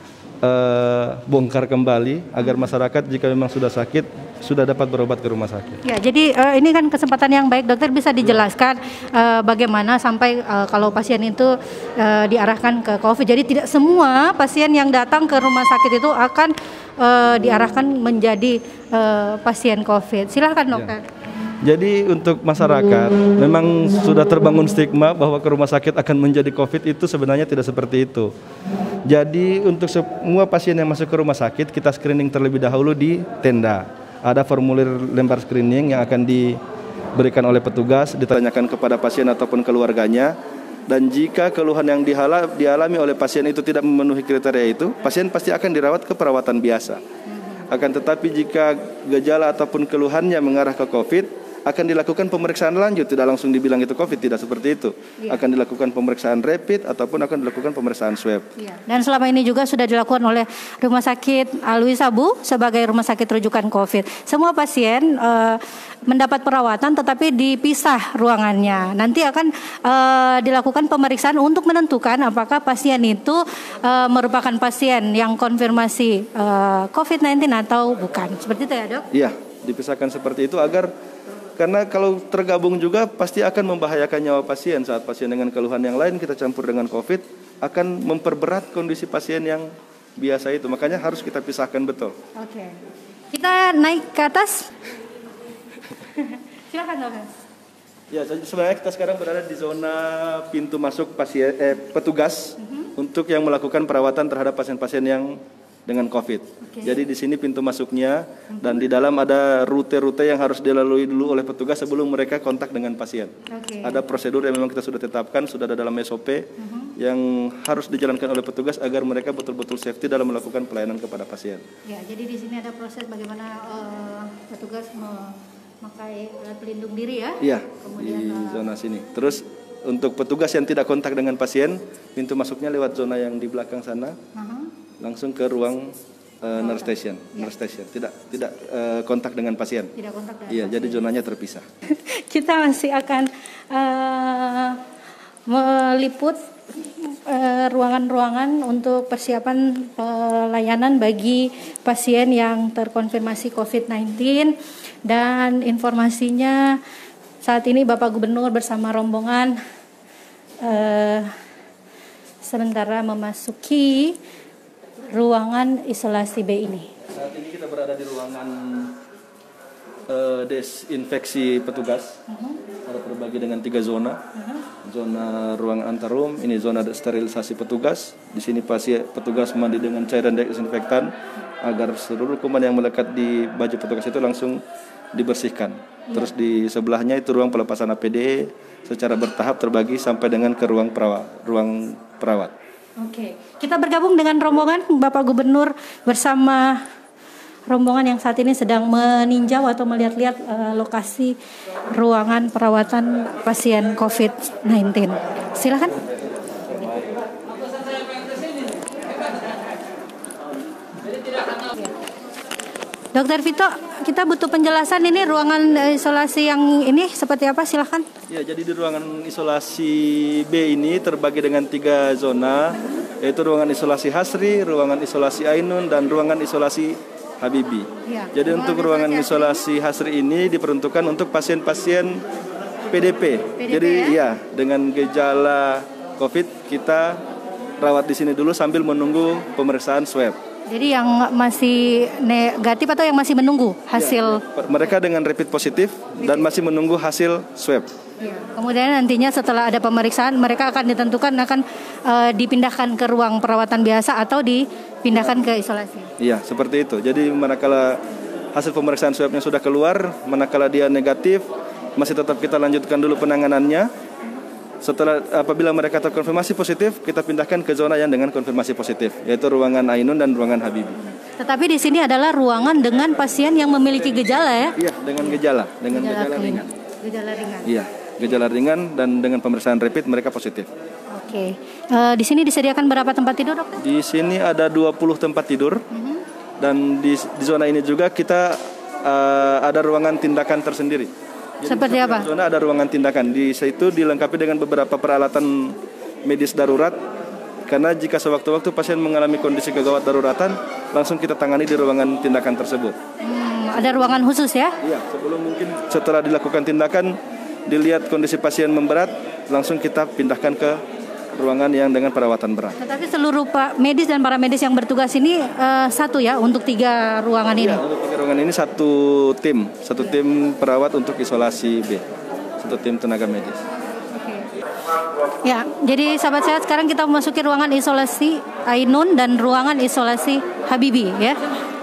bongkar kembali agar masyarakat jika memang sudah sakit sudah dapat berobat ke rumah sakit. Ya, jadi ini kan kesempatan yang baik, dokter, bisa dijelaskan bagaimana sampai kalau pasien itu diarahkan ke COVID. Jadi tidak semua pasien yang datang ke rumah sakit itu akan diarahkan menjadi pasien COVID. Silakan, dokter. Ya. Jadi untuk masyarakat memang sudah terbangun stigma bahwa ke rumah sakit akan menjadi COVID, itu sebenarnya tidak seperti itu. Jadi untuk semua pasien yang masuk ke rumah sakit kita screening terlebih dahulu di tenda. Ada formulir lembar screening yang akan diberikan oleh petugas, ditanyakan kepada pasien ataupun keluarganya. Dan jika keluhan yang dialami oleh pasien itu tidak memenuhi kriteria itu, pasien pasti akan dirawat ke perawatan biasa. Akan tetapi jika gejala ataupun keluhannya mengarah ke COVID, akan dilakukan pemeriksaan lanjut, tidak langsung dibilang itu COVID, tidak seperti itu. Ya. Akan dilakukan pemeriksaan rapid ataupun akan dilakukan pemeriksaan swab. Ya. Dan selama ini juga sudah dilakukan oleh Rumah Sakit Alwi Sabu sebagai rumah sakit rujukan COVID. Semua pasien mendapat perawatan tetapi dipisah ruangannya. Nanti akan dilakukan pemeriksaan untuk menentukan apakah pasien itu merupakan pasien yang konfirmasi COVID-19 atau bukan. Seperti itu ya, Dok? Iya, dipisahkan seperti itu karena kalau tergabung juga pasti akan membahayakan nyawa pasien. Saat pasien dengan keluhan yang lain kita campur dengan COVID, akan memperberat kondisi pasien yang biasa itu. Makanya harus kita pisahkan betul. Oke. Kita naik ke atas. Silakan, dokter. Ya, sebenarnya kita sekarang berada di zona pintu masuk petugas untuk yang melakukan perawatan terhadap pasien-pasien yang dengan COVID. Okay. Jadi di sini pintu masuknya dan di dalam ada rute-rute yang harus dilalui dulu oleh petugas sebelum mereka kontak dengan pasien. Okay. Ada prosedur yang memang kita sudah tetapkan, sudah ada dalam SOP yang harus dijalankan oleh petugas agar mereka betul-betul safety dalam melakukan pelayanan kepada pasien. Ya, jadi di sini ada proses bagaimana petugas memakai alat pelindung diri ya. Iya. Kemudian di zona sini. Terus untuk petugas yang tidak kontak dengan pasien, pintu masuknya lewat zona yang di belakang sana. Langsung ke ruang nurse station, tidak kontak dengan pasien. Tidak kontak dengan pasien. Jadi zonanya terpisah. Kita masih akan meliput ruangan-ruangan untuk persiapan pelayanan bagi pasien yang terkonfirmasi COVID-19 dan informasinya saat ini Bapak Gubernur bersama rombongan sementara memasuki ruangan isolasi B ini. Saat ini kita berada di ruangan desinfeksi petugas. Ada terbagi dengan 3 zona. Zona ruang antarum, ini zona sterilisasi petugas. Di sini petugas mandi dengan cairan desinfektan agar seluruh kuman yang melekat di baju petugas itu langsung dibersihkan. Terus di sebelahnya itu ruang pelepasan APD secara bertahap terbagi sampai dengan ke ruang perawat. Oke, kita bergabung dengan rombongan Bapak Gubernur bersama rombongan yang saat ini sedang meninjau atau melihat-lihat lokasi ruangan perawatan pasien COVID-19. Silakan. Dokter Vito, kita butuh penjelasan ini ruangan isolasi yang ini seperti apa, silahkan. Ya, jadi di ruangan isolasi B ini terbagi dengan 3 zona, yaitu ruangan isolasi Hasri, ruangan isolasi Ainun, dan ruangan isolasi Habibi. Ya, jadi untuk ruangan isolasi Hasri ini diperuntukkan untuk pasien-pasien PDP. Jadi ya, dengan gejala COVID kita rawat di sini dulu sambil menunggu pemeriksaan swab. Jadi yang masih negatif atau yang masih menunggu hasil? Ya, mereka dengan rapid positif dan masih menunggu hasil swab. Ya. Kemudian nantinya setelah ada pemeriksaan mereka akan ditentukan akan dipindahkan ke ruang perawatan biasa atau dipindahkan ke isolasi. Iya, seperti itu. Jadi manakala hasil pemeriksaan swabnya sudah keluar, manakala dia negatif, masih tetap kita lanjutkan dulu penanganannya. Setelah apabila mereka terkonfirmasi positif, kita pindahkan ke zona yang dengan konfirmasi positif, yaitu ruangan Ainun dan ruangan Habibi. Tetapi di sini adalah ruangan dengan pasien yang memiliki gejala ya? Iya, dengan gejala ringan. Gejala ringan. Iya, gejala ringan dan dengan pemeriksaan rapid mereka positif. Oke. Di sini disediakan berapa tempat tidur, dokter? Di sini ada 20 tempat tidur. Dan di zona ini juga kita ada ruangan tindakan tersendiri. Jadi seperti apa? Zona ada ruangan tindakan. Di situ dilengkapi dengan beberapa peralatan medis darurat. Karena jika sewaktu-waktu pasien mengalami kondisi kegawat daruratan, langsung kita tangani di ruangan tindakan tersebut. Ada ruangan khusus ya? Iya, sebelum mungkin setelah dilakukan tindakan, dilihat kondisi pasien memberat, langsung kita pindahkan ke ruangan yang dengan perawatan berat. Tetapi seluruh medis dan para medis yang bertugas ini satu ya untuk 3 ruangan ini? Ya, untuk 3 ruangan ini satu tim perawat untuk isolasi B, satu tim tenaga medis. Ya, jadi sahabat sehat sekarang kita memasuki ruangan isolasi Ainun dan ruangan isolasi Habibi ya.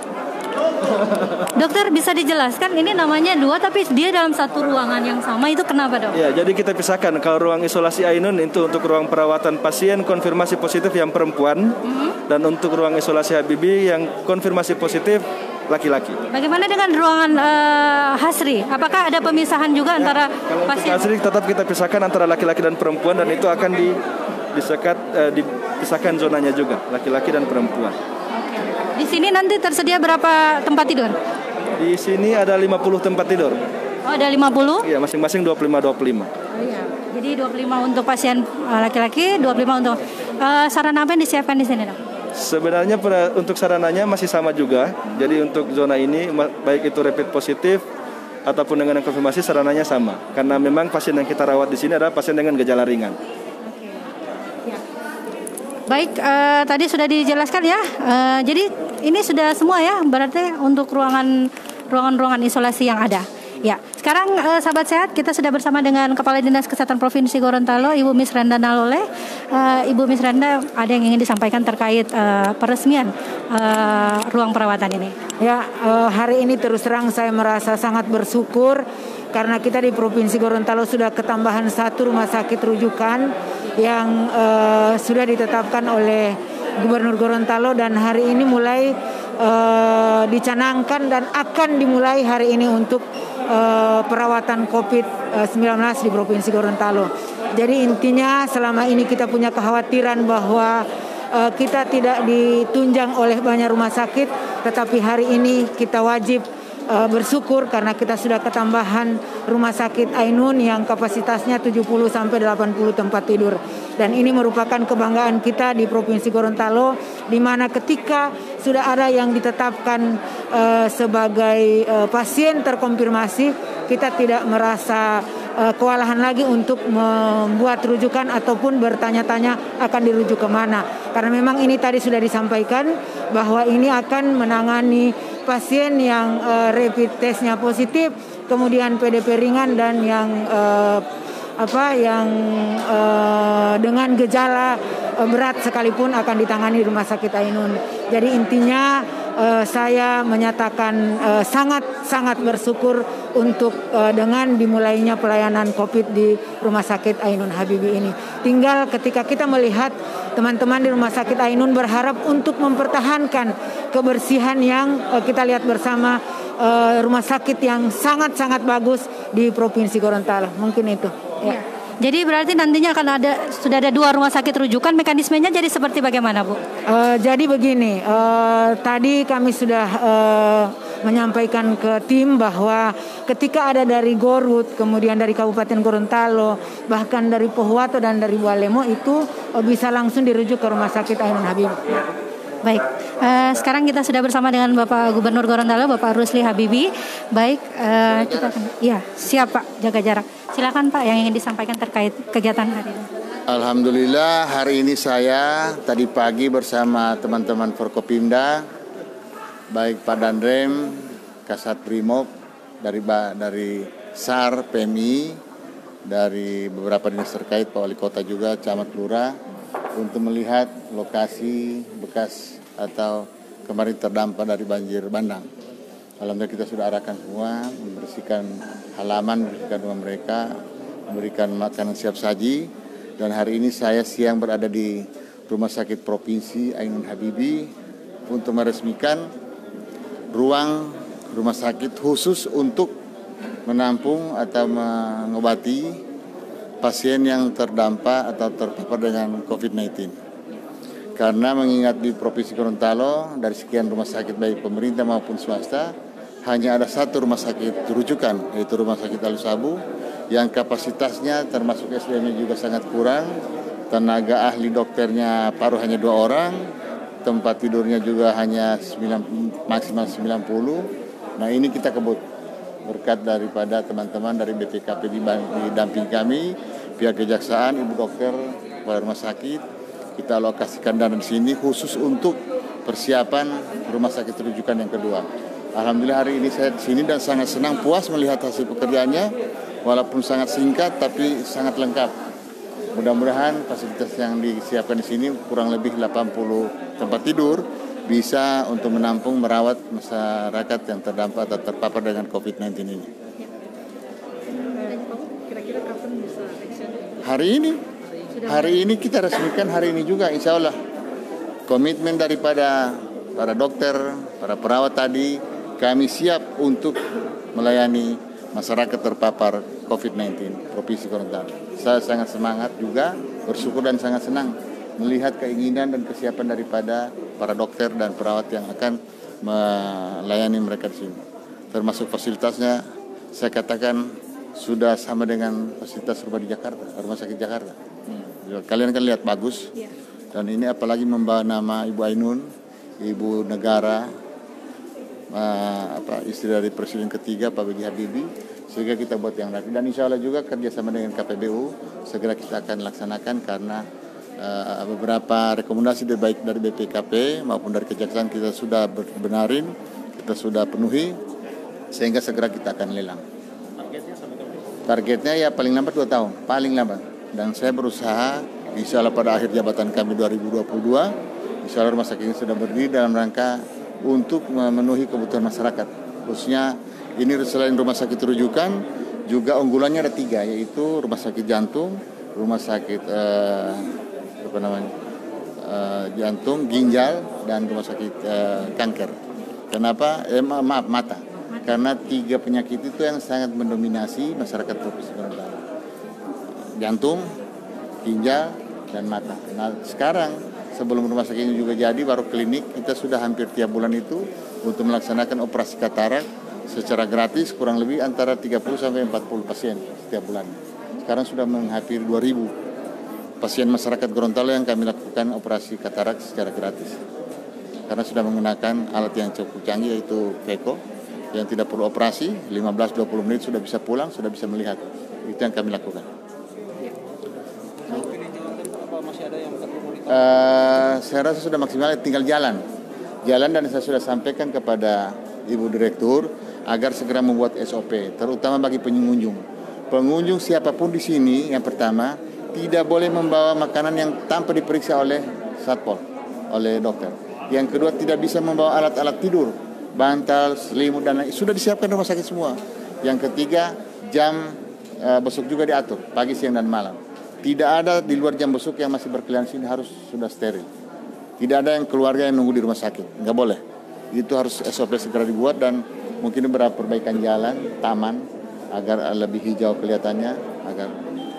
Dokter bisa dijelaskan ini namanya 2 tapi dia dalam satu ruangan yang sama itu kenapa dok? Ya, jadi kita pisahkan. Kalau ruang isolasi Ainun itu untuk ruang perawatan pasien konfirmasi positif yang perempuan dan untuk ruang isolasi Habibi yang konfirmasi positif laki-laki. Bagaimana dengan ruangan Hasri? Apakah ada pemisahan juga antara kalau pasien? Untuk Hasri tetap kita pisahkan antara laki-laki dan perempuan dan itu akan dipisahkan zonanya juga laki-laki dan perempuan. Di sini nanti tersedia berapa tempat tidur? Di sini ada 50 tempat tidur. Oh, ada 50? Iya, masing-masing 25. Oh iya. Jadi 25 untuk pasien laki-laki, 25 untuk sarana apa yang disiapkan di sini, dok? Sebenarnya untuk sarananya masih sama juga. Jadi untuk zona ini baik itu rapid positif ataupun dengan konfirmasi sarananya sama. Karena memang pasien yang kita rawat di sini adalah pasien dengan gejala ringan. Baik, tadi sudah dijelaskan ya. Jadi ini sudah semua ya, berarti untuk ruangan isolasi yang ada. Ya, sekarang sahabat sehat kita sudah bersama dengan Kepala Dinas Kesehatan Provinsi Gorontalo, Ibu Miss Randa Nalole. Ibu Miss Randa, ada yang ingin disampaikan terkait peresmian ruang perawatan ini? Ya, hari ini terus terang saya merasa sangat bersyukur karena kita di Provinsi Gorontalo sudah ketambahan 1 rumah sakit rujukan yang sudah ditetapkan oleh Gubernur Gorontalo dan hari ini mulai dicanangkan dan akan dimulai hari ini untuk perawatan COVID-19 di Provinsi Gorontalo. Jadi intinya selama ini kita punya kekhawatiran bahwa kita tidak ditunjang oleh banyak rumah sakit, tetapi hari ini kita wajib bersyukur karena kita sudah ketambahan rumah sakit Ainun yang kapasitasnya 70 sampai 80 tempat tidur. Dan ini merupakan kebanggaan kita di Provinsi Gorontalo, di mana ketika sudah ada yang ditetapkan sebagai pasien terkonfirmasi, kita tidak merasa kewalahan lagi untuk membuat rujukan ataupun bertanya-tanya akan dirujuk kemana. Karena memang ini tadi sudah disampaikan bahwa ini akan menangani pasien yang rapid testnya positif, kemudian PDP ringan dan yang dengan gejala berat sekalipun akan ditangani di Rumah Sakit Ainun. Jadi intinya saya menyatakan sangat bersyukur untuk dengan dimulainya pelayanan COVID di Rumah Sakit Ainun Habibie ini. Tinggal ketika kita melihat teman-teman di Rumah Sakit Ainun berharap untuk mempertahankan kebersihan yang kita lihat bersama, rumah sakit yang sangat bagus di Provinsi Gorontalo. Mungkin itu. Ya. Jadi berarti nantinya sudah ada 2 rumah sakit rujukan, mekanismenya jadi seperti bagaimana, Bu? Jadi begini, tadi kami sudah menyampaikan ke tim bahwa ketika ada dari Gorut, kemudian dari Kabupaten Gorontalo, bahkan dari Pohuwato dan dari Bualemo itu bisa langsung dirujuk ke Rumah Sakit Ainun Habibie. Baik, sekarang kita sudah bersama dengan Bapak Gubernur Gorontalo, Bapak Rusli Habibie. Baik, kita siap Pak, jaga jarak. Silakan Pak yang ingin disampaikan terkait kegiatan hari ini. Alhamdulillah hari ini saya tadi pagi bersama teman-teman Forkopimda, baik Pak Danrem, Kasat Brimob, dari SAR, PMI, dari beberapa dinas terkait, Pak Wali Kota juga, Camat Lurah, untuk melihat lokasi bekas atau kemarin terdampak dari banjir bandang. Alhamdulillah kita sudah arahkan semua, membersihkan halaman, membersihkan rumah mereka, memberikan makanan siap saji. Dan hari ini saya siang berada di Rumah Sakit Provinsi Ainun Habibie untuk meresmikan ruang rumah sakit khusus untuk menampung atau mengobati pasien yang terdampak atau terpapar dengan COVID-19. Karena mengingat di Provinsi Gorontalo dari sekian rumah sakit baik pemerintah maupun swasta, hanya ada 1 rumah sakit rujukan, yaitu Rumah Sakit Alusabu, yang kapasitasnya termasuk SDM-nya juga sangat kurang, tenaga ahli dokternya paruh hanya 2 orang, tempat tidurnya juga hanya maksimal 90. Nah ini kita kebut berkat daripada teman-teman dari BPKP didampingi kami, pihak kejaksaan, ibu dokter, kepala rumah sakit, kita alokasikan dana di sini khusus untuk persiapan rumah sakit rujukan yang kedua. Alhamdulillah hari ini saya di sini dan sangat senang, puas melihat hasil pekerjaannya, walaupun sangat singkat tapi sangat lengkap. Mudah-mudahan fasilitas yang disiapkan di sini kurang lebih 80 tempat tidur bisa untuk menampung merawat masyarakat yang terdampak atau terpapar dengan COVID-19 ini. Kira-kira kapan bisa action? Hari ini kita resmikan hari ini juga, insya Allah. Komitmen daripada para dokter, para perawat tadi, kami siap untuk melayani masyarakat terpapar COVID-19 Provinsi Gorontalo. Saya sangat semangat juga, bersyukur dan sangat senang melihat keinginan dan kesiapan daripada para dokter dan perawat yang akan melayani mereka di sini. Termasuk fasilitasnya, saya katakan sudah sama dengan fasilitas rumah sakit Jakarta. Kalian kan lihat bagus. Dan ini apalagi membawa nama Ibu Ainun, Ibu Negara, istri dari Presiden ketiga Pak B.J. Habibie, sehingga kita buat yang rapi. Dan insya Allah juga kerjasama dengan KPBU segera kita akan laksanakan karena beberapa rekomendasi baik dari BPKP maupun dari Kejaksaan kita sudah benarin, kita sudah penuhi, sehingga segera kita akan lelang. Targetnya ya paling lambat 2 tahun, paling lambat. Dan saya berusaha, insya Allah pada akhir jabatan kami 2022, insya Allah rumah sakit ini sudah berdiri dalam rangka untuk memenuhi kebutuhan masyarakat. Khususnya ini selain rumah sakit rujukan, juga unggulannya ada 3, yaitu rumah sakit jantung, rumah sakit jantung, ginjal, dan rumah sakit kanker. Kenapa? Mata. Karena 3 penyakit itu yang sangat mendominasi masyarakat Provinsi Gorontalo. Jantung, ginjal, dan mata. Nah sekarang sebelum rumah sakit ini juga jadi, baru klinik, kita sudah hampir tiap bulan itu untuk melaksanakan operasi katarak secara gratis, kurang lebih antara 30 sampai 40 pasien setiap bulan. Sekarang sudah menghampiri 2.000 pasien masyarakat Gorontalo yang kami lakukan operasi katarak secara gratis. Karena sudah menggunakan alat yang cukup canggih, yaitu Veko, yang tidak perlu operasi, 15-20 menit sudah bisa pulang, sudah bisa melihat. Itu yang kami lakukan. Saya rasa sudah maksimal, tinggal jalan, dan saya sudah sampaikan kepada Ibu Direktur agar segera membuat SOP, terutama bagi pengunjung siapapun di sini. Yang pertama, tidak boleh membawa makanan yang tanpa diperiksa oleh Satpol, oleh dokter. Yang kedua, tidak bisa membawa alat-alat tidur, bantal, selimut, dan lain. Sudah disiapkan rumah sakit semua. Yang ketiga, jam besuk juga diatur, pagi, siang, dan malam. Tidak ada di luar jam besuk yang masih berkeliaran sini harus sudah steril. Tidak ada yang keluarga yang nunggu di rumah sakit, nggak boleh. Itu harus SOP segera dibuat, dan mungkin beberapa perbaikan jalan, taman, agar lebih hijau kelihatannya, agar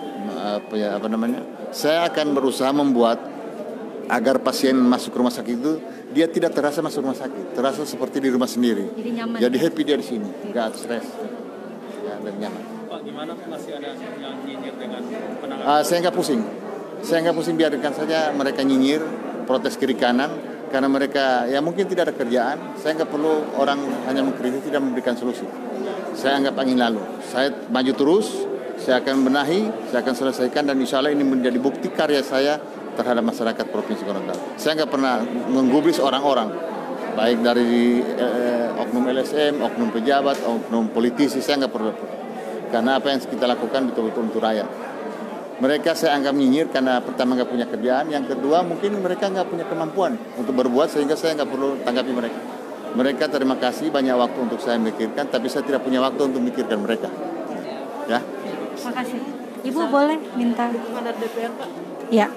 saya akan berusaha membuat agar pasien masuk rumah sakit itu dia tidak terasa masuk rumah sakit, terasa seperti di rumah sendiri. Jadi nyaman. Jadi happy dia di sini, nggak stres, ya, dan nyaman. Pak, gimana masih ada yang nyinyir dengan penanganan? Saya nggak pusing, biarkan saja mereka nyinyir, protes kiri kanan, karena mereka ya mungkin tidak ada kerjaan. Saya nggak perlu orang hanya mengkritik, tidak memberikan solusi. Saya anggap angin lalu. Saya maju terus, saya akan benahi, saya akan selesaikan, dan insya Allah ini menjadi bukti karya saya terhadap masyarakat Provinsi Gorontalo. Saya nggak pernah menggubris orang-orang, baik dari oknum LSM, oknum pejabat, oknum politisi, saya nggak perlu. Karena apa yang kita lakukan betul-betul untuk rakyat. Mereka saya anggap nyinyir karena pertama nggak punya kerjaan, yang kedua mungkin mereka nggak punya kemampuan untuk berbuat, sehingga saya nggak perlu tanggapi mereka. Mereka terima kasih banyak waktu untuk saya memikirkan, tapi saya tidak punya waktu untuk memikirkan mereka. Ya. Terima kasih. Ibu boleh minta Dukungan dari DPR, Pak. ya.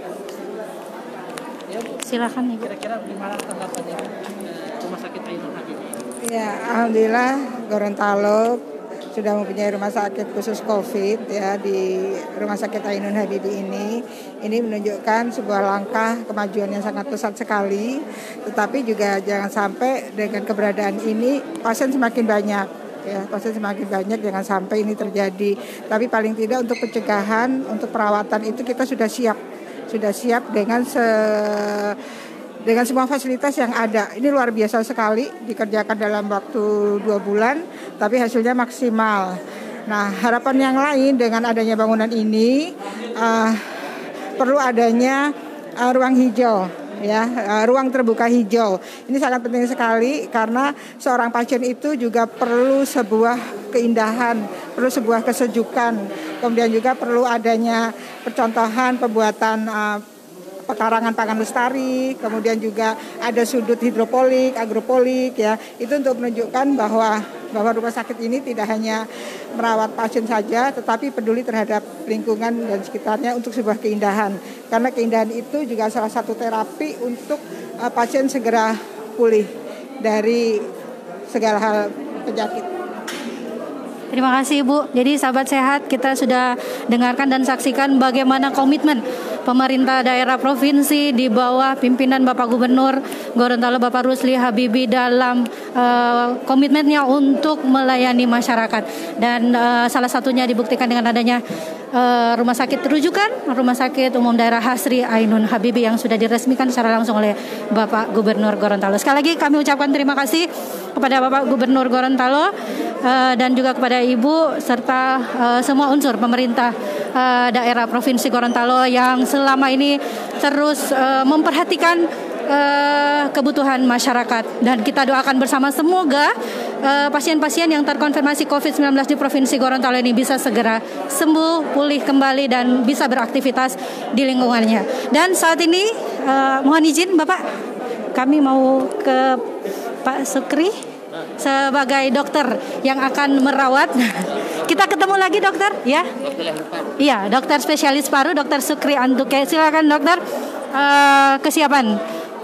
Silakan Ibu. Kira-kira gimana tanggapannya Rumah Sakit Ainun Habibie? Ya, alhamdulillah Gorontalo sudah mempunyai rumah sakit khusus COVID ya di Rumah Sakit Ainun Habibie ini. Ini menunjukkan sebuah langkah kemajuan yang sangat pesat sekali. Tetapi juga jangan sampai dengan keberadaan ini pasien semakin banyak. Ya, pasien semakin banyak, jangan sampai ini terjadi. Tapi paling tidak untuk pencegahan, untuk perawatan itu kita sudah siap dengan semua fasilitas yang ada. Ini luar biasa sekali, dikerjakan dalam waktu 2 bulan, tapi hasilnya maksimal. Nah, harapan yang lain dengan adanya bangunan ini perlu adanya ruang hijau, ya, ruang terbuka hijau. Ini sangat penting sekali karena seorang pasien itu juga perlu sebuah keindahan, perlu sebuah kesejukan. Kemudian juga perlu adanya percontohan pembuatan pekarangan pangan lestari, kemudian juga ada sudut hidropolik, agropolik, ya. Itu untuk menunjukkan bahwa rumah sakit ini tidak hanya merawat pasien saja, tetapi peduli terhadap lingkungan dan sekitarnya untuk sebuah keindahan. Karena keindahan itu juga salah satu terapi untuk pasien segera pulih dari segala hal penyakit. Terima kasih Ibu. Jadi sahabat sehat, kita sudah dengarkan dan saksikan bagaimana komitmen pemerintah daerah provinsi di bawah pimpinan Bapak Gubernur Gorontalo Bapak Rusli Habibie dalam komitmennya untuk melayani masyarakat. Dan salah satunya dibuktikan dengan adanya rumah sakit rujukan, Rumah Sakit Umum Daerah Hasri Ainun Habibie yang sudah diresmikan secara langsung oleh Bapak Gubernur Gorontalo. Sekali lagi kami ucapkan terima kasih kepada Bapak Gubernur Gorontalo dan juga kepada Ibu serta semua unsur pemerintah daerah Provinsi Gorontalo yang selama ini terus memperhatikan kebutuhan masyarakat. Dan kita doakan bersama semoga pasien-pasien yang terkonfirmasi COVID-19 di Provinsi Gorontalo ini bisa segera sembuh, pulih kembali dan bisa beraktivitas di lingkungannya. Dan saat ini mohon izin Bapak, kami mau ke Pak Sukri sebagai dokter yang akan merawat. Kita ketemu lagi dokter, ya? Iya, dokter spesialis paru, Dokter Sukri Antuke. Silakan dokter, kesiapan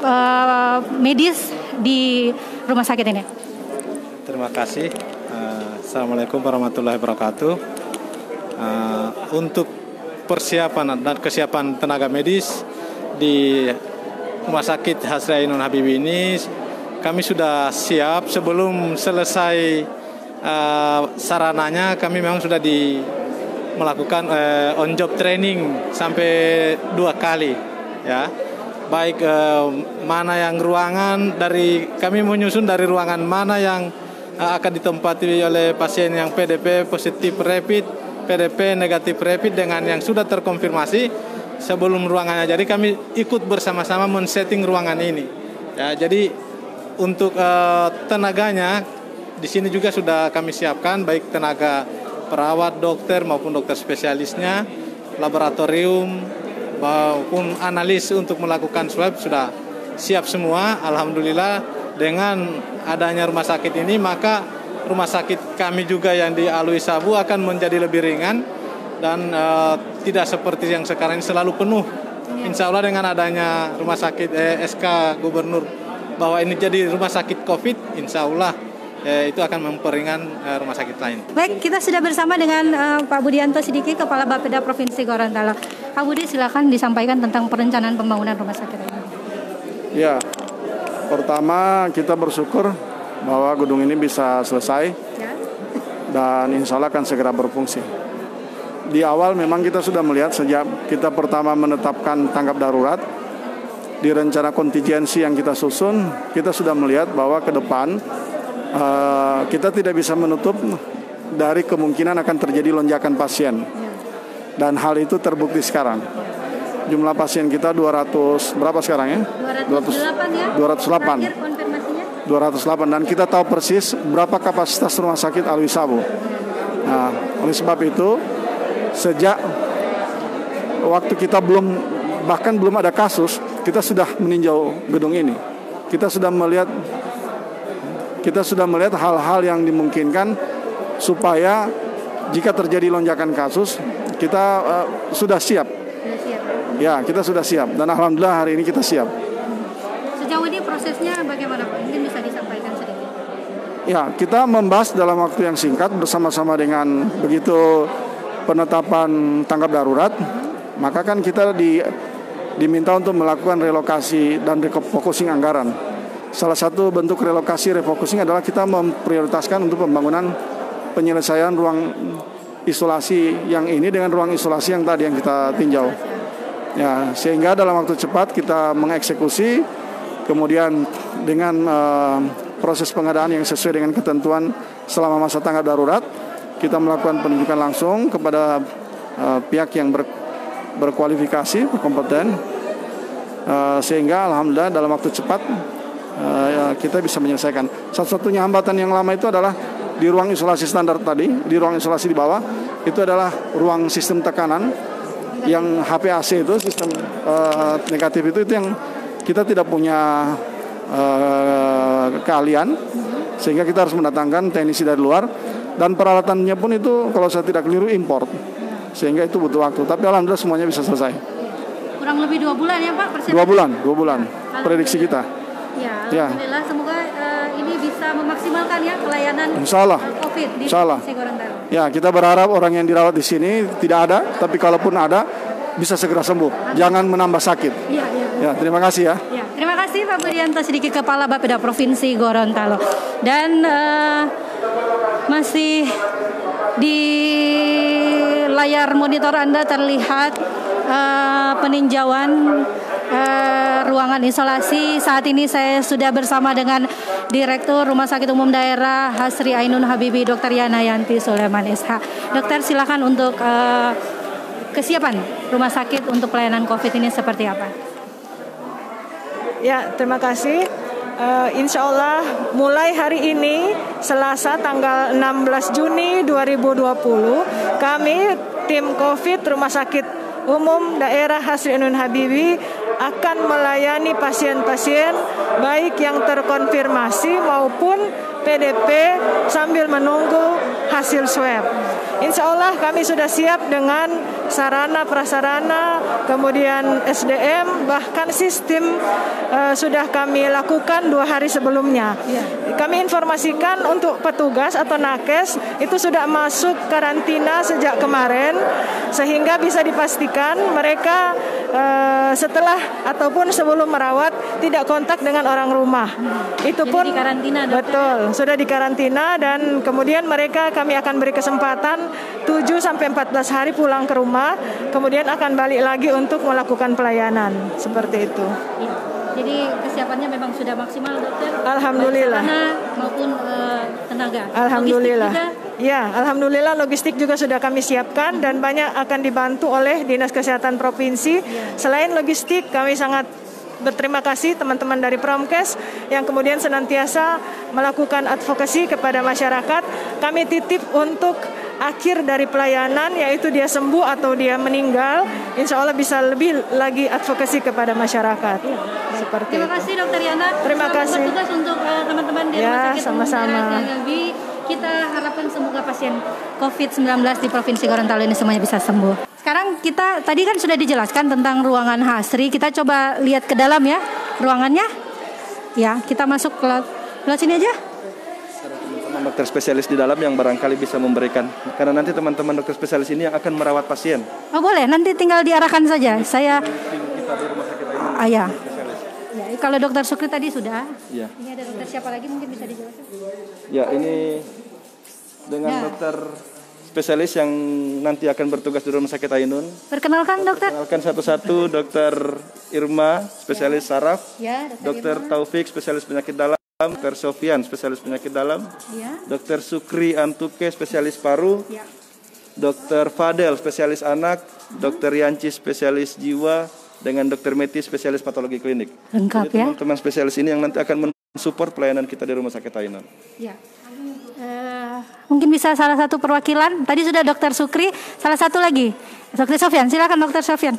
medis di rumah sakit ini. Terima kasih. Assalamualaikum warahmatullahi wabarakatuh. Untuk persiapan dan kesiapan tenaga medis di Rumah Sakit Hasri Ainun Habibie ini, kami sudah siap. Sebelum selesai sarananya, kami memang sudah melakukan on job training sampai 2 kali, ya. Baik mana yang ruangan kami menyusun dari ruangan mana yang akan ditempati oleh pasien yang PDP positif rapid, PDP negatif rapid dengan yang sudah terkonfirmasi sebelum ruangannya. Jadi kami ikut bersama-sama men-setting ruangan ini. Ya, jadi untuk tenaganya di sini juga sudah kami siapkan, baik tenaga perawat, dokter maupun dokter spesialisnya, laboratorium maupun analis untuk melakukan swab sudah siap semua. Alhamdulillah dengan adanya rumah sakit ini, maka rumah sakit kami juga yang di Alwi Sabu akan menjadi lebih ringan dan tidak seperti yang sekarang ini selalu penuh. Insya Allah dengan adanya rumah sakit SK Gubernur bahwa ini jadi rumah sakit COVID, insya Allah itu akan memperingan rumah sakit lain. Baik, kita sudah bersama dengan Pak Budianto Sidiki, Kepala Bapeda Provinsi Gorontalo. Pak Budi, silakan disampaikan tentang perencanaan pembangunan rumah sakit ini. Ya, pertama kita bersyukur bahwa gedung ini bisa selesai dan insya Allah akan segera berfungsi. Di awal memang kita sudah melihat sejak kita pertama menetapkan tanggap darurat, di rencana kontingensi yang kita susun, kita sudah melihat bahwa ke depan kita tidak bisa menutup dari kemungkinan akan terjadi lonjakan pasien. Dan hal itu terbukti sekarang. Jumlah pasien kita 200, berapa sekarang ya? 208 ya? 208. Terakhir konfirmasinya? 208, dan kita tahu persis berapa kapasitas rumah sakit Alwi Sabu. Nah, oleh sebab itu, sejak waktu kita bahkan belum ada kasus, kita sudah meninjau gedung ini. Kita sudah melihat hal-hal yang dimungkinkan supaya jika terjadi lonjakan kasus, kita sudah siap. Ya, kita sudah siap dan alhamdulillah hari ini kita siap. Sejauh ini prosesnya bagaimana Pak? Mungkin bisa disampaikan sedikit. Ya, kita membahas dalam waktu yang singkat bersama-sama dengan begitu penetapan tanggap darurat, maka kan kita diminta untuk melakukan relokasi dan refocusing anggaran. Salah satu bentuk relokasi refocusing adalah kita memprioritaskan untuk pembangunan penyelesaian ruang isolasi yang ini dengan ruang isolasi yang tadi yang kita tinjau. Ya, sehingga dalam waktu cepat kita mengeksekusi, kemudian dengan proses pengadaan yang sesuai dengan ketentuan selama masa tanggap darurat, kita melakukan penunjukan langsung kepada pihak yang berkualifikasi, berkompeten, sehingga alhamdulillah dalam waktu cepat kita bisa menyelesaikan. Satu-satunya hambatan yang lama itu adalah di ruang isolasi standar tadi, di ruang isolasi di bawah, itu adalah ruang sistem tekanan yang HPAC itu, sistem negatif itu yang kita tidak punya keahlian, sehingga kita harus mendatangkan teknisi dari luar, dan peralatannya pun itu kalau saya tidak keliru import, sehingga itu butuh waktu. Tapi alhamdulillah semuanya bisa selesai. Kurang lebih 2 bulan ya Pak? 2 bulan prediksi kita. Ya, alhamdulillah semoga ini bisa memaksimalkan ya pelayanan COVID di Provinsi Gorontalo. Ya, kita berharap orang yang dirawat di sini tidak ada, tapi kalaupun ada bisa segera sembuh. Jangan menambah sakit. Ya, terima kasih ya. Ya, terima kasih Pak Budianto Sidiki, Kepala Bapeda Provinsi Gorontalo. Dan masih di layar monitor Anda terlihat peninjauan ruangan isolasi. Saat ini saya sudah bersama dengan Direktur Rumah Sakit Umum Daerah Hasri Ainun Habibi, Dr. Yana Yanti Sulaiman SH. Dokter, silakan untuk kesiapan rumah sakit untuk pelayanan COVID ini seperti apa? Ya, terima kasih. Insya Allah mulai hari ini Selasa tanggal 16 Juni 2020 kami tim COVID Rumah Sakit Umum Daerah Hasri Ainun Habibi akan melayani pasien-pasien baik yang terkonfirmasi maupun PDP sambil menunggu hasil swab. Insya Allah kami sudah siap dengan sarana prasarana, kemudian SDM, bahkan sistem sudah kami lakukan 2 hari sebelumnya. Kami informasikan untuk petugas atau nakes itu sudah masuk karantina sejak kemarin, sehingga bisa dipastikan mereka setelah ataupun sebelum merawat tidak kontak dengan orang rumah. Itu pun di karantina, betul, sudah di karantina, dan kemudian mereka kami akan beri kesempatan 7 sampai 14 hari pulang ke rumah, kemudian akan balik lagi untuk melakukan pelayanan seperti itu. Ya. Jadi kesiapannya memang sudah maksimal, dokter. Alhamdulillah. Maupun tenaga. Alhamdulillah. Ya, alhamdulillah logistik juga sudah kami siapkan dan banyak akan dibantu oleh Dinas Kesehatan Provinsi. Selain logistik, kami sangat berterima kasih teman-teman dari Promkes yang kemudian senantiasa melakukan advokasi kepada masyarakat. Kami titip untuk akhir dari pelayanan, yaitu dia sembuh atau dia meninggal, insya Allah bisa lebih lagi advokasi kepada masyarakat. Seperti Terima itu. kasih Dokter Yana. Terima Selamat kasih. bertugas untuk teman-teman di Ya, Rumah Sakit Umum sama-sama. Daerah Gabi. Kita harapkan semoga pasien COVID-19 di Provinsi Gorontalo ini semuanya bisa sembuh. Sekarang kita tadi kan sudah dijelaskan tentang ruangan Hasri. Kita coba lihat ke dalam ya ruangannya. Ya, kita masuk ke sini aja. Teman dokter spesialis di dalam yang barangkali bisa memberikan, karena nanti teman-teman dokter spesialis ini yang akan merawat pasien. Oh boleh, nanti tinggal diarahkan saja. Saya Kita di rumah sakit ini. ya. Ya, kalau Dokter Sukri tadi sudah. Ya. Ini ada dokter siapa lagi mungkin bisa dijelaskan? Ya, ini dengan dokter spesialis yang nanti akan bertugas di Rumah Sakit Ainun. Perkenalkan dokter. Perkenalkan satu-satu, Dokter Irma, spesialis saraf. Ya, Dokter Taufik, spesialis penyakit dalam. Dokter Sofian, spesialis penyakit dalam. Ya. Dokter Sukri Antuke, spesialis paru. Ya. Dokter Fadel, spesialis anak. Dokter Yanci, spesialis jiwa. Dengan Dokter Meti, spesialis patologi klinik. Lengkap. Jadi, teman-teman spesialis ini yang nanti akan mensupport pelayanan kita di Rumah Sakit Ainun. Ya. Mungkin bisa salah satu perwakilan. Tadi sudah Dokter Sukri, salah satu lagi. Dokter Sofian, silakan Dokter Sofian.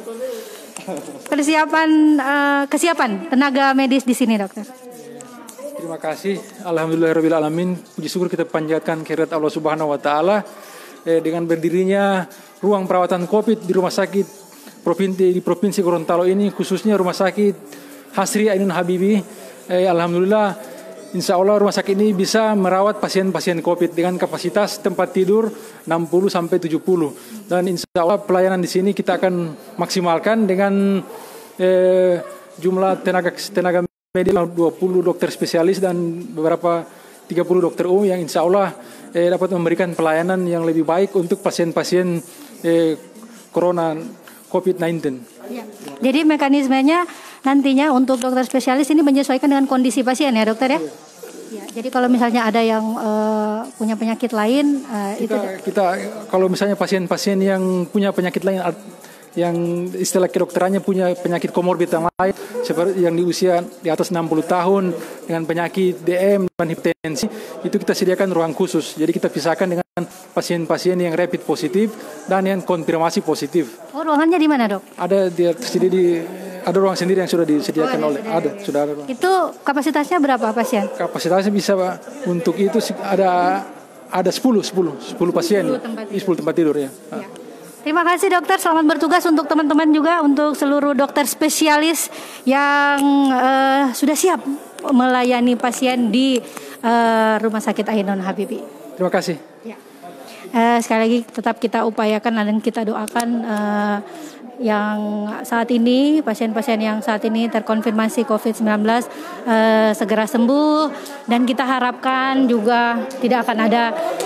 Kesiapan tenaga medis di sini, dokter. Terima kasih. Alhamdulillahirabbil alamin. Puji syukur kita panjatkan kehadirat Allah Subhanahu wa taala dengan berdirinya ruang perawatan Covid di Rumah Sakit Provinsi Gorontalo ini, khususnya Rumah Sakit Hasri Ainun Habibie. Alhamdulillah, insya Allah rumah sakit ini bisa merawat pasien-pasien COVID dengan kapasitas tempat tidur 60-70. Dan insya Allah pelayanan di sini kita akan maksimalkan dengan jumlah tenaga medis 20 dokter spesialis dan beberapa 30 dokter umum yang insya Allah dapat memberikan pelayanan yang lebih baik untuk pasien-pasien corona COVID-19. Ya. Jadi mekanismenya nantinya untuk dokter spesialis ini menyesuaikan dengan kondisi pasien ya dokter ya? Ya, jadi kalau misalnya ada yang punya penyakit lain, kita kalau misalnya pasien-pasien yang punya penyakit lain, yang istilah kedokterannya punya penyakit komorbid yang lain, seperti yang di usia di atas 60 tahun dengan penyakit DM dan hipertensi, itu kita sediakan ruang khusus. Jadi kita pisahkan dengan pasien-pasien yang rapid positif dan yang konfirmasi positif. Oh, ruangannya di mana, Dok? Ada ada ruang sendiri yang sudah disediakan sudah ada ruang. Itu kapasitasnya berapa pasien? Kapasitasnya bisa untuk itu ada 10 pasien, 10 tempat tidur ya. Terima kasih dokter, selamat bertugas untuk teman-teman juga, untuk seluruh dokter spesialis yang sudah siap melayani pasien di Rumah Sakit Ainun Habibie. Terima kasih. Ya. Sekali lagi tetap kita upayakan dan kita doakan yang saat ini, pasien-pasien yang saat ini terkonfirmasi COVID-19 segera sembuh, dan kita harapkan juga tidak akan ada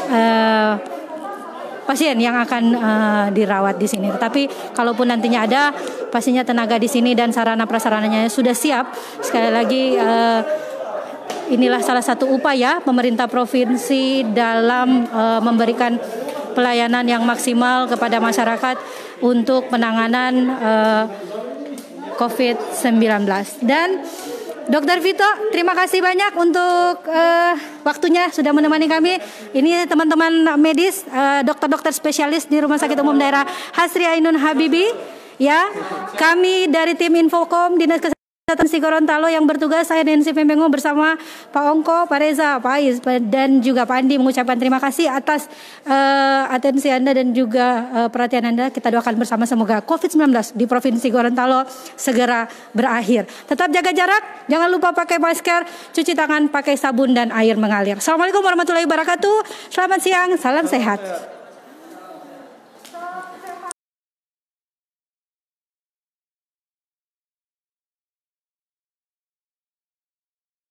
pasien yang akan dirawat di sini. Tetapi kalaupun nantinya ada, pastinya tenaga di sini dan sarana prasarananya sudah siap. Sekali lagi inilah salah satu upaya pemerintah provinsi dalam memberikan pelayanan yang maksimal kepada masyarakat untuk penanganan COVID-19. Dan Dokter Vito, terima kasih banyak untuk waktunya sudah menemani kami. Ini teman-teman medis, dokter-dokter spesialis di Rumah Sakit Umum Daerah Hasri Ainun Habibie. Ya, kami dari tim Infocom Dinas Kesehatan Provinsi Gorontalo yang bertugas, saya Nancy Pembengo bersama Pak Ongko, Pak Reza, Pak Ais, dan juga Pak Andi mengucapkan terima kasih atas atensi Anda dan juga perhatian Anda. Kita doakan bersama semoga COVID-19 di Provinsi Gorontalo segera berakhir. Tetap jaga jarak, jangan lupa pakai masker, cuci tangan pakai sabun dan air mengalir. Assalamualaikum warahmatullahi wabarakatuh. Selamat siang, salam sehat.